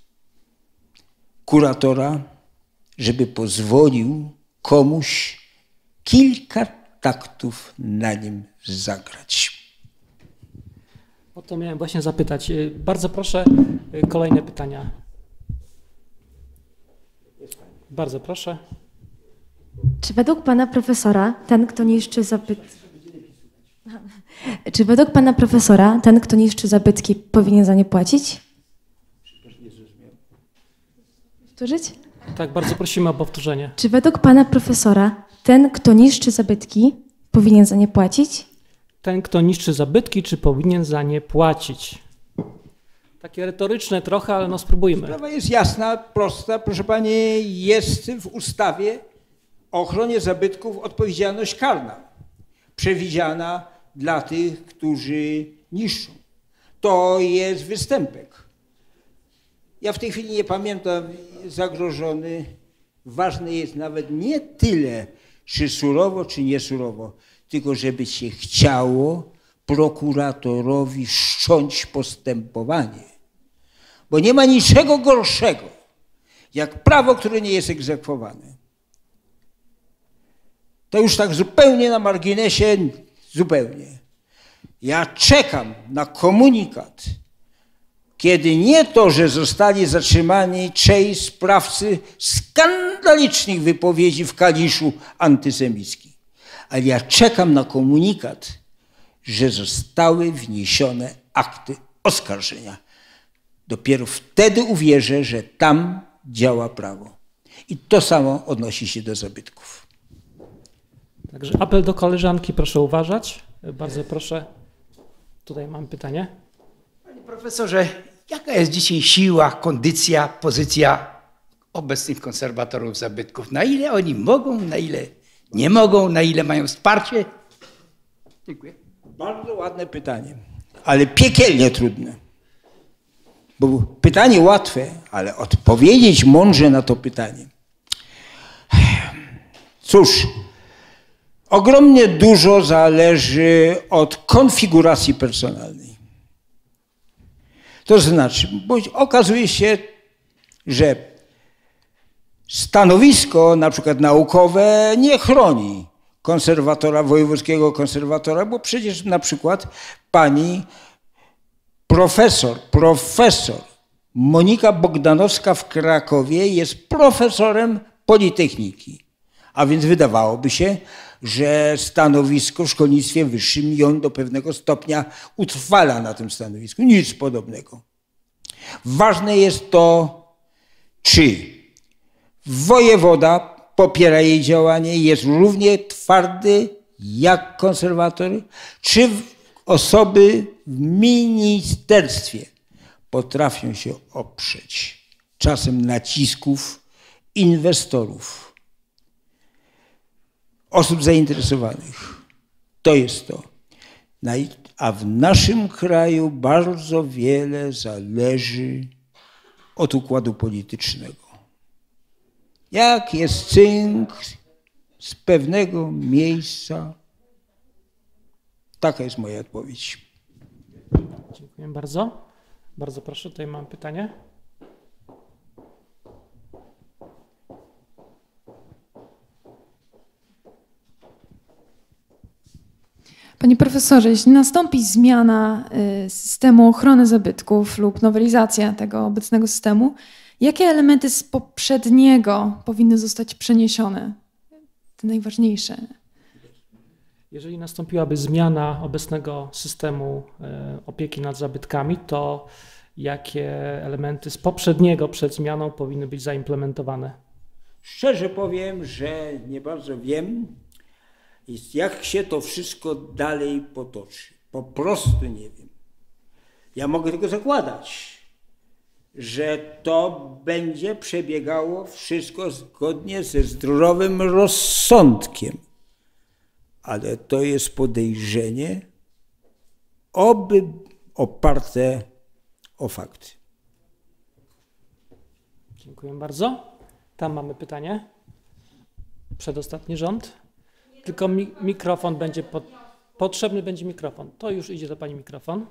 Speaker 2: kuratora, żeby pozwolił komuś kilka taktów na nim zagrać.
Speaker 1: O to miałem właśnie zapytać. Bardzo proszę, kolejne pytania. Bardzo proszę.
Speaker 4: Czy według pana profesora ten, kto niszczy zabytki... Czy według pana profesora ten, kto niszczy zabytki, powinien za nie płacić? Powtórzyć?
Speaker 1: Tak, bardzo prosimy o powtórzenie.
Speaker 4: Czy według pana profesora ten, kto niszczy zabytki, powinien za nie płacić?
Speaker 1: Ten, kto niszczy zabytki, czy powinien za nie płacić? Takie retoryczne trochę, ale no spróbujmy.
Speaker 2: Sprawa jest jasna, prosta. Proszę pani, jest w ustawie o ochronie zabytków odpowiedzialność karna. Przewidziana dla tych, którzy niszczą. To jest występek. Ja w tej chwili nie pamiętam, zagrożony. Ważne jest nawet nie tyle, czy surowo, czy nie surowo, tylko żeby się chciało prokuratorowi wszcząć postępowanie. Bo nie ma niczego gorszego, jak prawo, które nie jest egzekwowane. To już tak zupełnie na marginesie, zupełnie. Ja czekam na komunikat, kiedy nie to, że zostali zatrzymani trzej sprawcy skandalicznych wypowiedzi w Kaliszu antysemickich, ale ja czekam na komunikat, że zostały wniesione akty oskarżenia. Dopiero wtedy uwierzę, że tam działa prawo. I to samo odnosi się do zabytków.
Speaker 1: Także apel do koleżanki, proszę uważać. Bardzo proszę. Tutaj mam pytanie.
Speaker 5: Panie profesorze, jaka jest dzisiaj siła, kondycja, pozycja obecnych konserwatorów zabytków? Na ile oni mogą, na ile nie mogą, na ile mają wsparcie? Dziękuję.
Speaker 2: Bardzo ładne pytanie, ale piekielnie trudne. Bo pytanie łatwe, ale odpowiedzieć mądrze na to pytanie. Cóż, ogromnie dużo zależy od konfiguracji personalnej. To znaczy, bo okazuje się, że stanowisko na przykład naukowe nie chroni konserwatora, wojewódzkiego konserwatora, bo przecież na przykład pani profesor, profesor Monika Bogdanowska w Krakowie jest profesorem Politechniki. A więc wydawałoby się, że stanowisko w szkolnictwie wyższym ją do pewnego stopnia utrwala na tym stanowisku. Nic podobnego. Ważne jest to, czy wojewoda popiera jej działanie, jest równie twardy jak konserwator, czy osoby w ministerstwie potrafią się oprzeć czasem nacisków inwestorów, osób zainteresowanych. To jest to. A w naszym kraju bardzo wiele zależy od układu politycznego. Jak jest cynk z pewnego miejsca? Taka jest moja odpowiedź.
Speaker 1: Dziękuję bardzo. Bardzo proszę, tutaj mam pytanie.
Speaker 6: Panie profesorze, jeśli nastąpi zmiana systemu ochrony zabytków lub nowelizacja tego obecnego systemu, jakie elementy z poprzedniego powinny zostać przeniesione? Te najważniejsze.
Speaker 1: Jeżeli nastąpiłaby zmiana obecnego systemu opieki nad zabytkami, to jakie elementy z poprzedniego przed zmianą powinny być zaimplementowane?
Speaker 2: Szczerze powiem, że nie bardzo wiem, jak się to wszystko dalej potoczy. Po prostu nie wiem. Ja mogę tylko zakładać, że to będzie przebiegało wszystko zgodnie ze zdrowym rozsądkiem. Ale to jest podejrzenie, oby oparte o fakty.
Speaker 1: Dziękuję bardzo. Tam mamy pytanie. Przedostatni rząd. Tylko mi mikrofon będzie pod... potrzebny będzie mikrofon. To już idzie do pani mikrofon.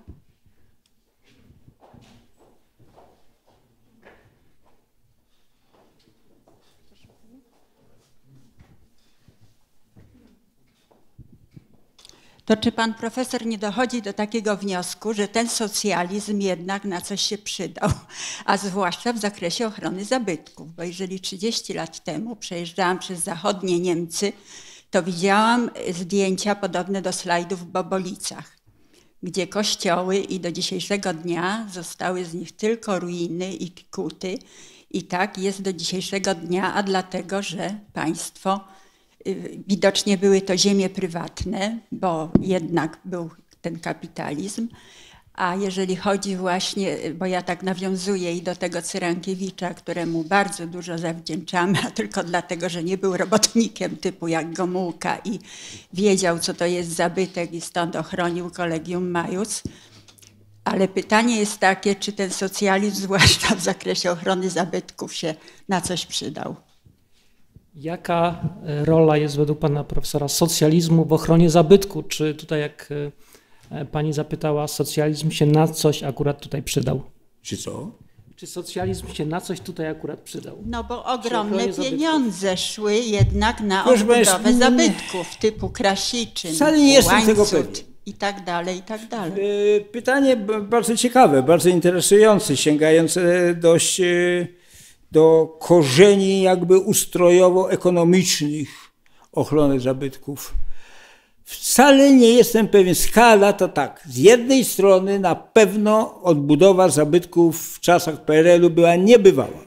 Speaker 7: To czy pan profesor nie dochodzi do takiego wniosku, że ten socjalizm jednak na coś się przydał, a zwłaszcza w zakresie ochrony zabytków? Bo jeżeli trzydzieści lat temu przejeżdżałam przez zachodnie Niemcy, to widziałam zdjęcia podobne do slajdów w Bobolicach, gdzie kościoły i do dzisiejszego dnia zostały z nich tylko ruiny i kuty. I tak jest do dzisiejszego dnia, a dlatego, że państwo widocznie były to ziemie prywatne, bo jednak był ten kapitalizm. A jeżeli chodzi właśnie, bo ja tak nawiązuję i do tego Cyrankiewicza, któremu bardzo dużo zawdzięczamy, a tylko dlatego, że nie był robotnikiem typu jak Gomułka i wiedział, co to jest zabytek i stąd ochronił Collegium Maius. Ale pytanie jest takie, czy ten socjalizm, zwłaszcza w zakresie ochrony zabytków, się na coś przydał.
Speaker 1: Jaka rola jest według pana profesora socjalizmu w ochronie zabytku? Czy tutaj, jak pani zapytała, socjalizm się na coś akurat tutaj przydał?
Speaker 2: Czy co?
Speaker 1: Czy socjalizm się na coś tutaj akurat przydał?
Speaker 7: No bo ogromne pieniądze szły jednak na
Speaker 2: Proszę
Speaker 7: odbudowę
Speaker 2: państwa,
Speaker 7: zabytków typu Krasiczyn,
Speaker 2: wcale nie jestem tego
Speaker 7: Łańcut
Speaker 2: pewien.
Speaker 7: i tak dalej, i tak dalej.
Speaker 2: Pytanie bardzo ciekawe, bardzo interesujące, sięgające dość do korzeni jakby ustrojowo-ekonomicznych ochrony zabytków. Wcale nie jestem pewien. Skala to tak. Z jednej strony na pewno odbudowa zabytków w czasach P R L u była niebywała.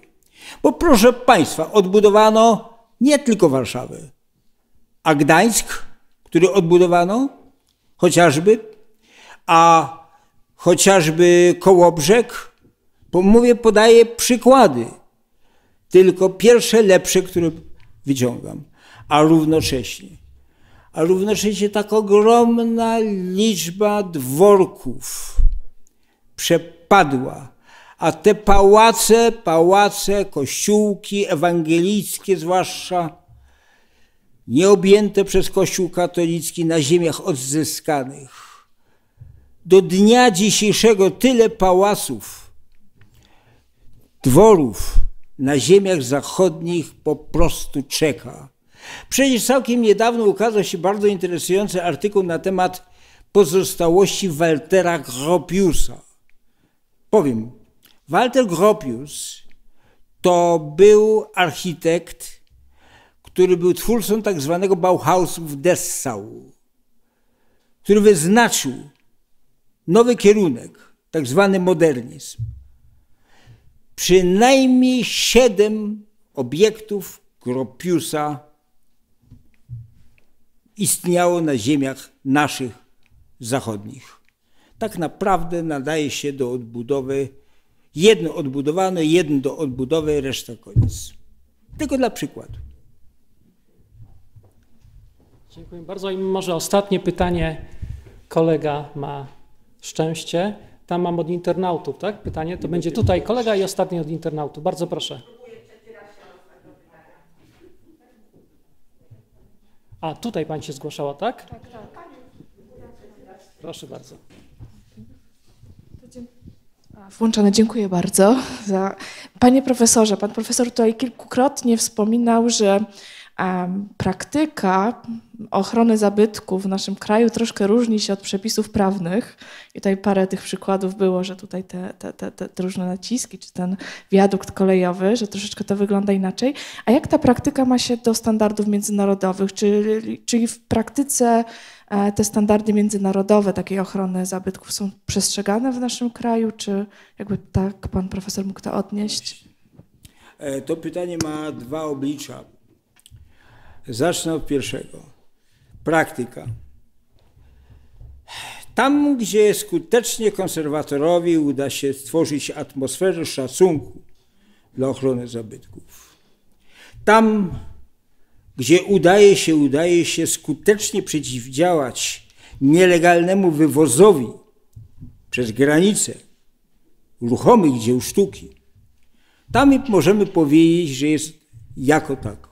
Speaker 2: Bo proszę Państwa, odbudowano nie tylko Warszawę, a Gdańsk, który odbudowano chociażby, a chociażby Kołobrzeg, bo mówię, podaję przykłady, tylko pierwsze lepsze, które wyciągam, a równocześnie, a równocześnie tak ogromna liczba dworków przepadła, a te pałace, pałace, kościółki ewangelickie zwłaszcza, nieobjęte przez Kościół katolicki na ziemiach odzyskanych. Do dnia dzisiejszego tyle pałaców, dworów na ziemiach zachodnich po prostu czeka. Przecież całkiem niedawno ukazał się bardzo interesujący artykuł na temat pozostałości Waltera Gropiusa. Powiem, Walter Gropius to był architekt, który był twórcą tak zwanego Bauhausu w Dessau, który wyznaczył nowy kierunek, tak zwany modernizm. Przynajmniej siedem obiektów Gropiusa istniało na ziemiach naszych zachodnich. Tak naprawdę nadaje się do odbudowy, jedno odbudowane, jedno do odbudowy, reszta koniec. Tylko dla przykładu.
Speaker 1: Dziękuję bardzo. I może ostatnie pytanie. Kolega ma szczęście. Tam mam od internautów, tak? Pytanie to będzie tutaj kolega i ostatni od internautów. Bardzo proszę. A, tutaj pani się zgłaszała, tak? Tak, tak. Proszę bardzo.
Speaker 8: Włączone, dziękuję bardzo. Za... Panie profesorze, pan profesor tutaj kilkukrotnie wspominał, że um, praktyka ochrony zabytków w naszym kraju troszkę różni się od przepisów prawnych. I tutaj parę tych przykładów było, że tutaj te, te, te, te różne naciski, czy ten wiadukt kolejowy, że troszeczkę to wygląda inaczej. A jak ta praktyka ma się do standardów międzynarodowych? Czy, czyli w praktyce te standardy międzynarodowe takiej ochrony zabytków są przestrzegane w naszym kraju, czy jakby tak pan profesor mógł to odnieść?
Speaker 2: To pytanie ma dwa oblicza. Zacznę od pierwszego. Praktyka. Tam, gdzie skutecznie konserwatorowi uda się stworzyć atmosferę szacunku dla ochrony zabytków, tam, gdzie udaje się, udaje się skutecznie przeciwdziałać nielegalnemu wywozowi przez granicę ruchomych dzieł sztuki, tam możemy powiedzieć, że jest jako tako.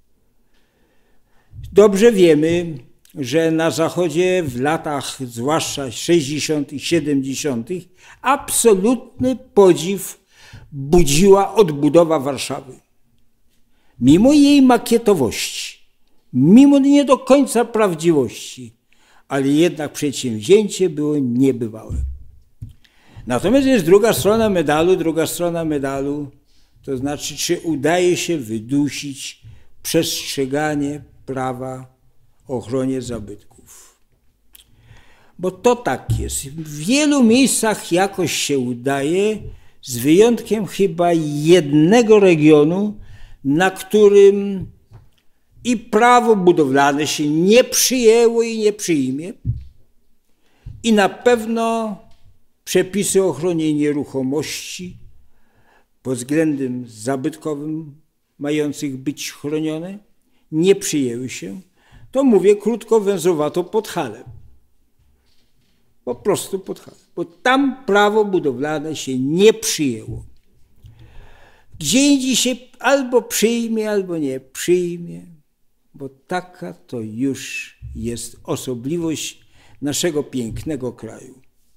Speaker 2: Dobrze wiemy, że na Zachodzie w latach zwłaszcza sześćdziesiątych, siedemdziesiątych absolutny podziw budziła odbudowa Warszawy. Mimo jej makietowości, mimo nie do końca prawdziwości, ale jednak przedsięwzięcie było niebywałe. Natomiast jest druga strona medalu, druga strona medalu, to znaczy, czy udaje się wydusić przestrzeganie prawa o ochronie zabytków. Bo to tak jest. W wielu miejscach jakoś się udaje, z wyjątkiem chyba jednego regionu, na którym i prawo budowlane się nie przyjęło i nie przyjmie, i na pewno przepisy o ochronie nieruchomości pod względem zabytkowym mających być chronione nie przyjęły się, to mówię krótko, węzowato pod halem. Po prostu pod halem. Bo tam prawo budowlane się nie przyjęło. Gdzie indziej się albo przyjmie, albo nie przyjmie, bo taka to już jest osobliwość naszego pięknego kraju.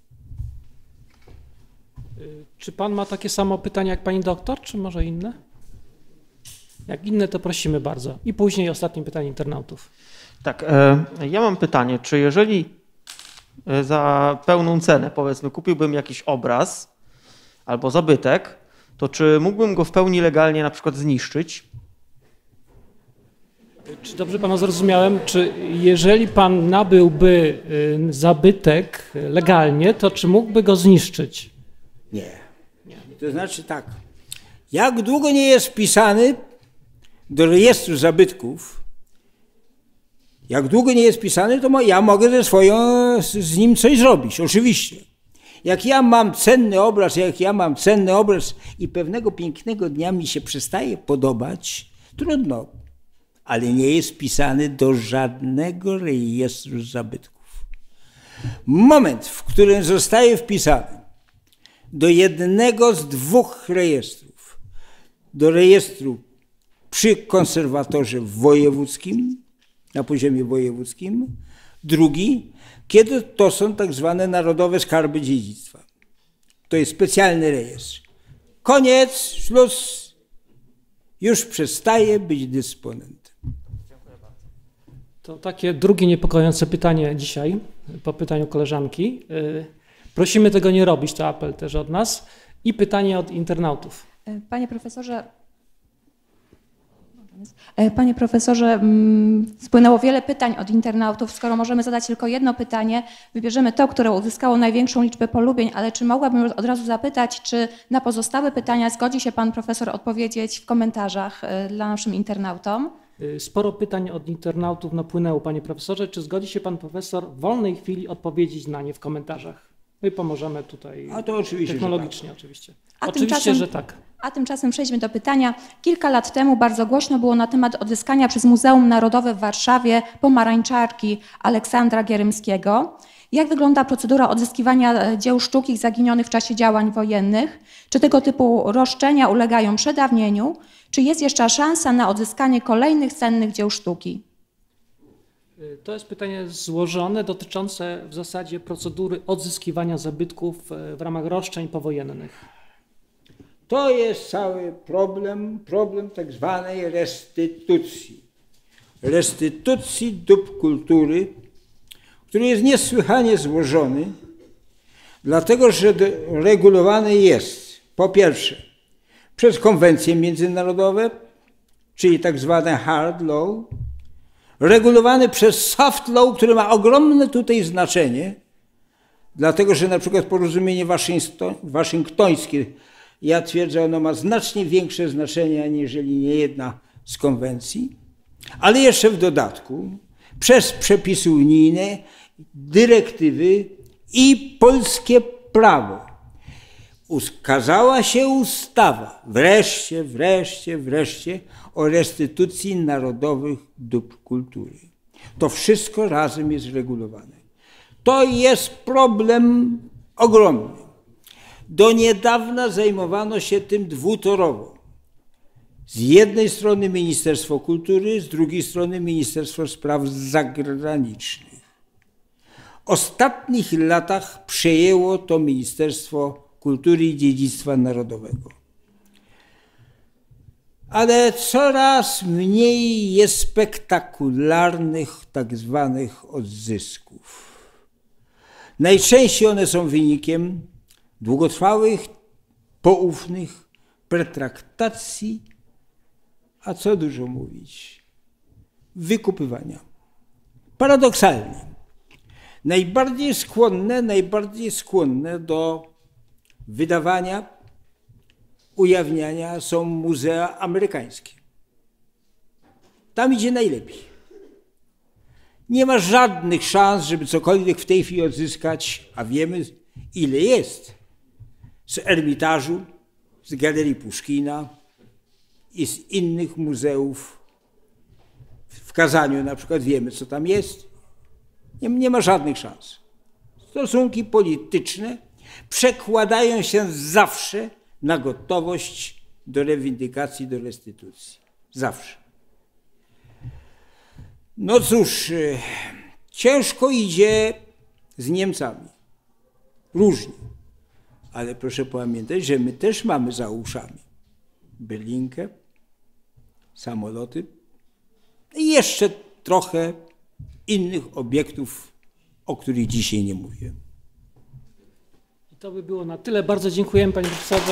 Speaker 1: Czy pan ma takie samo pytanie jak pani doktor, czy może inne? Jak inne, to prosimy bardzo. I później ostatnie pytanie internautów.
Speaker 9: Tak, ja mam pytanie, czy jeżeli za pełną cenę, powiedzmy, kupiłbym jakiś obraz albo zabytek, to czy mógłbym go w pełni legalnie na przykład zniszczyć?
Speaker 1: Czy dobrze pana zrozumiałem, czy jeżeli pan nabyłby zabytek legalnie, to czy mógłby go zniszczyć?
Speaker 2: Nie. To znaczy tak, Jak długo nie jest wpisany do rejestru zabytków, jak długo nie jest wpisany, to ja mogę ze swoją, z nim coś zrobić, oczywiście. Jak ja mam cenny obraz, jak ja mam cenny obraz i pewnego pięknego dnia mi się przestaje podobać, trudno, ale nie jest wpisany do żadnego rejestru zabytków. Moment, w którym zostaje wpisany do jednego z dwóch rejestrów, do rejestru przy konserwatorze wojewódzkim, na poziomie wojewódzkim, drugi, kiedy to są tak zwane narodowe skarby dziedzictwa. To jest specjalny rejestr. Koniec, szluz, już przestaje być dysponentem.
Speaker 1: To takie drugie niepokojące pytanie dzisiaj, po pytaniu koleżanki. Prosimy tego nie robić, to apel też od nas. I pytanie od internautów.
Speaker 10: Panie profesorze, Panie profesorze, spłynęło wiele pytań od internautów. Skoro możemy zadać tylko jedno pytanie, wybierzemy to, które uzyskało największą liczbę polubień, ale czy mogłabym od razu zapytać, czy na pozostałe pytania zgodzi się pan profesor odpowiedzieć w komentarzach dla naszym internautom?
Speaker 1: Sporo pytań od internautów napłynęło, panie profesorze. Czy zgodzi się pan profesor w wolnej chwili odpowiedzieć na nie w komentarzach? My pomożemy tutaj.
Speaker 2: A to oczywiście,
Speaker 1: technologicznie,
Speaker 2: że tak.
Speaker 1: oczywiście.
Speaker 10: A
Speaker 1: oczywiście,
Speaker 10: tymczasem,
Speaker 1: że tak.
Speaker 10: A tymczasem przejdźmy do pytania. Kilka lat temu bardzo głośno było na temat odzyskania przez Muzeum Narodowe w Warszawie pomarańczarki Aleksandra Gierymskiego. Jak wygląda procedura odzyskiwania dzieł sztuki zaginionych w czasie działań wojennych? Czy tego typu roszczenia ulegają przedawnieniu? Czy jest jeszcze szansa na odzyskanie kolejnych cennych dzieł sztuki?
Speaker 1: To jest pytanie złożone, dotyczące w zasadzie procedury odzyskiwania zabytków w ramach roszczeń powojennych.
Speaker 2: To jest cały problem, problem tak zwanej restytucji. Restytucji dóbr kultury, który jest niesłychanie złożony, dlatego że regulowany jest po pierwsze przez konwencje międzynarodowe, czyli tak zwane hard law, regulowany przez soft law, który ma ogromne tutaj znaczenie, dlatego że na przykład porozumienie waszyngtońskie, ja twierdzę, ono ma znacznie większe znaczenie, aniżeli niejedna z konwencji, ale jeszcze w dodatku przez przepisy unijne, dyrektywy i polskie prawo ukazała się ustawa, wreszcie, wreszcie, wreszcie, o restytucji narodowych dóbr kultury. To wszystko razem jest regulowane. To jest problem ogromny. Do niedawna zajmowano się tym dwutorowo. Z jednej strony Ministerstwo Kultury, z drugiej strony Ministerstwo Spraw Zagranicznych. W ostatnich latach przejęło to Ministerstwo Kultury i Dziedzictwa Narodowego. Ale coraz mniej jest spektakularnych tak zwanych odzysków. Najczęściej one są wynikiem długotrwałych, poufnych pretraktacji, a co dużo mówić, wykupywania. Paradoksalnie, najbardziej skłonne, najbardziej skłonne do wydawania, ujawniania są muzea amerykańskie. Tam idzie najlepiej. Nie ma żadnych szans, żeby cokolwiek w tej chwili odzyskać, a wiemy, ile jest z Ermitażu, z Galerii Puszkina i z innych muzeów. W Kazaniu na przykład wiemy, co tam jest. Nie, nie ma żadnych szans. Stosunki polityczne przekładają się zawsze na gotowość do rewindykacji, do restytucji. Zawsze. No cóż, ciężko idzie z Niemcami. Różnie. Ale proszę pamiętać, że my też mamy za uszami Berlinkę, samoloty i jeszcze trochę innych obiektów, o których dzisiaj nie mówię.
Speaker 1: I to by było na tyle. Bardzo dziękujemy, panie profesorze.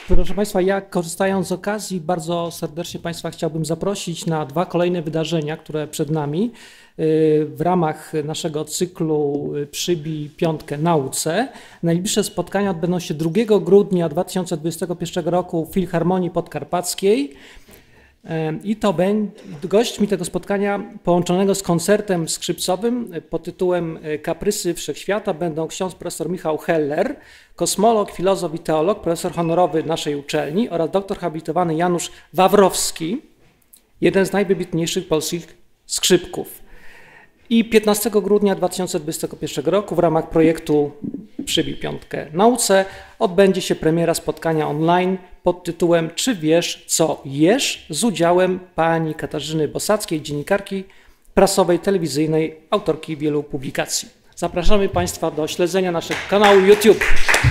Speaker 1: Proszę Państwa, ja korzystając z okazji bardzo serdecznie Państwa chciałbym zaprosić na dwa kolejne wydarzenia, które przed nami w ramach naszego cyklu Przybij piątkę nauce. Najbliższe spotkania odbędą się drugiego grudnia dwa tysiące dwudziestego pierwszego roku w Filharmonii Podkarpackiej. I to będzie gośćmi tego spotkania połączonego z koncertem skrzypcowym pod tytułem Kaprysy Wszechświata będą ksiądz profesor Michał Heller, kosmolog, filozof i teolog, profesor honorowy naszej uczelni oraz doktor habilitowany Janusz Wawrowski, jeden z najwybitniejszych polskich skrzypków. I piętnastego grudnia dwa tysiące dwudziestego pierwszego roku w ramach projektu Przybij piątkę nauce odbędzie się premiera spotkania online pod tytułem Czy wiesz, co jesz? Z udziałem pani Katarzyny Bosackiej, dziennikarki prasowej, telewizyjnej, autorki wielu publikacji. Zapraszamy Państwa do śledzenia naszego kanału YouTube.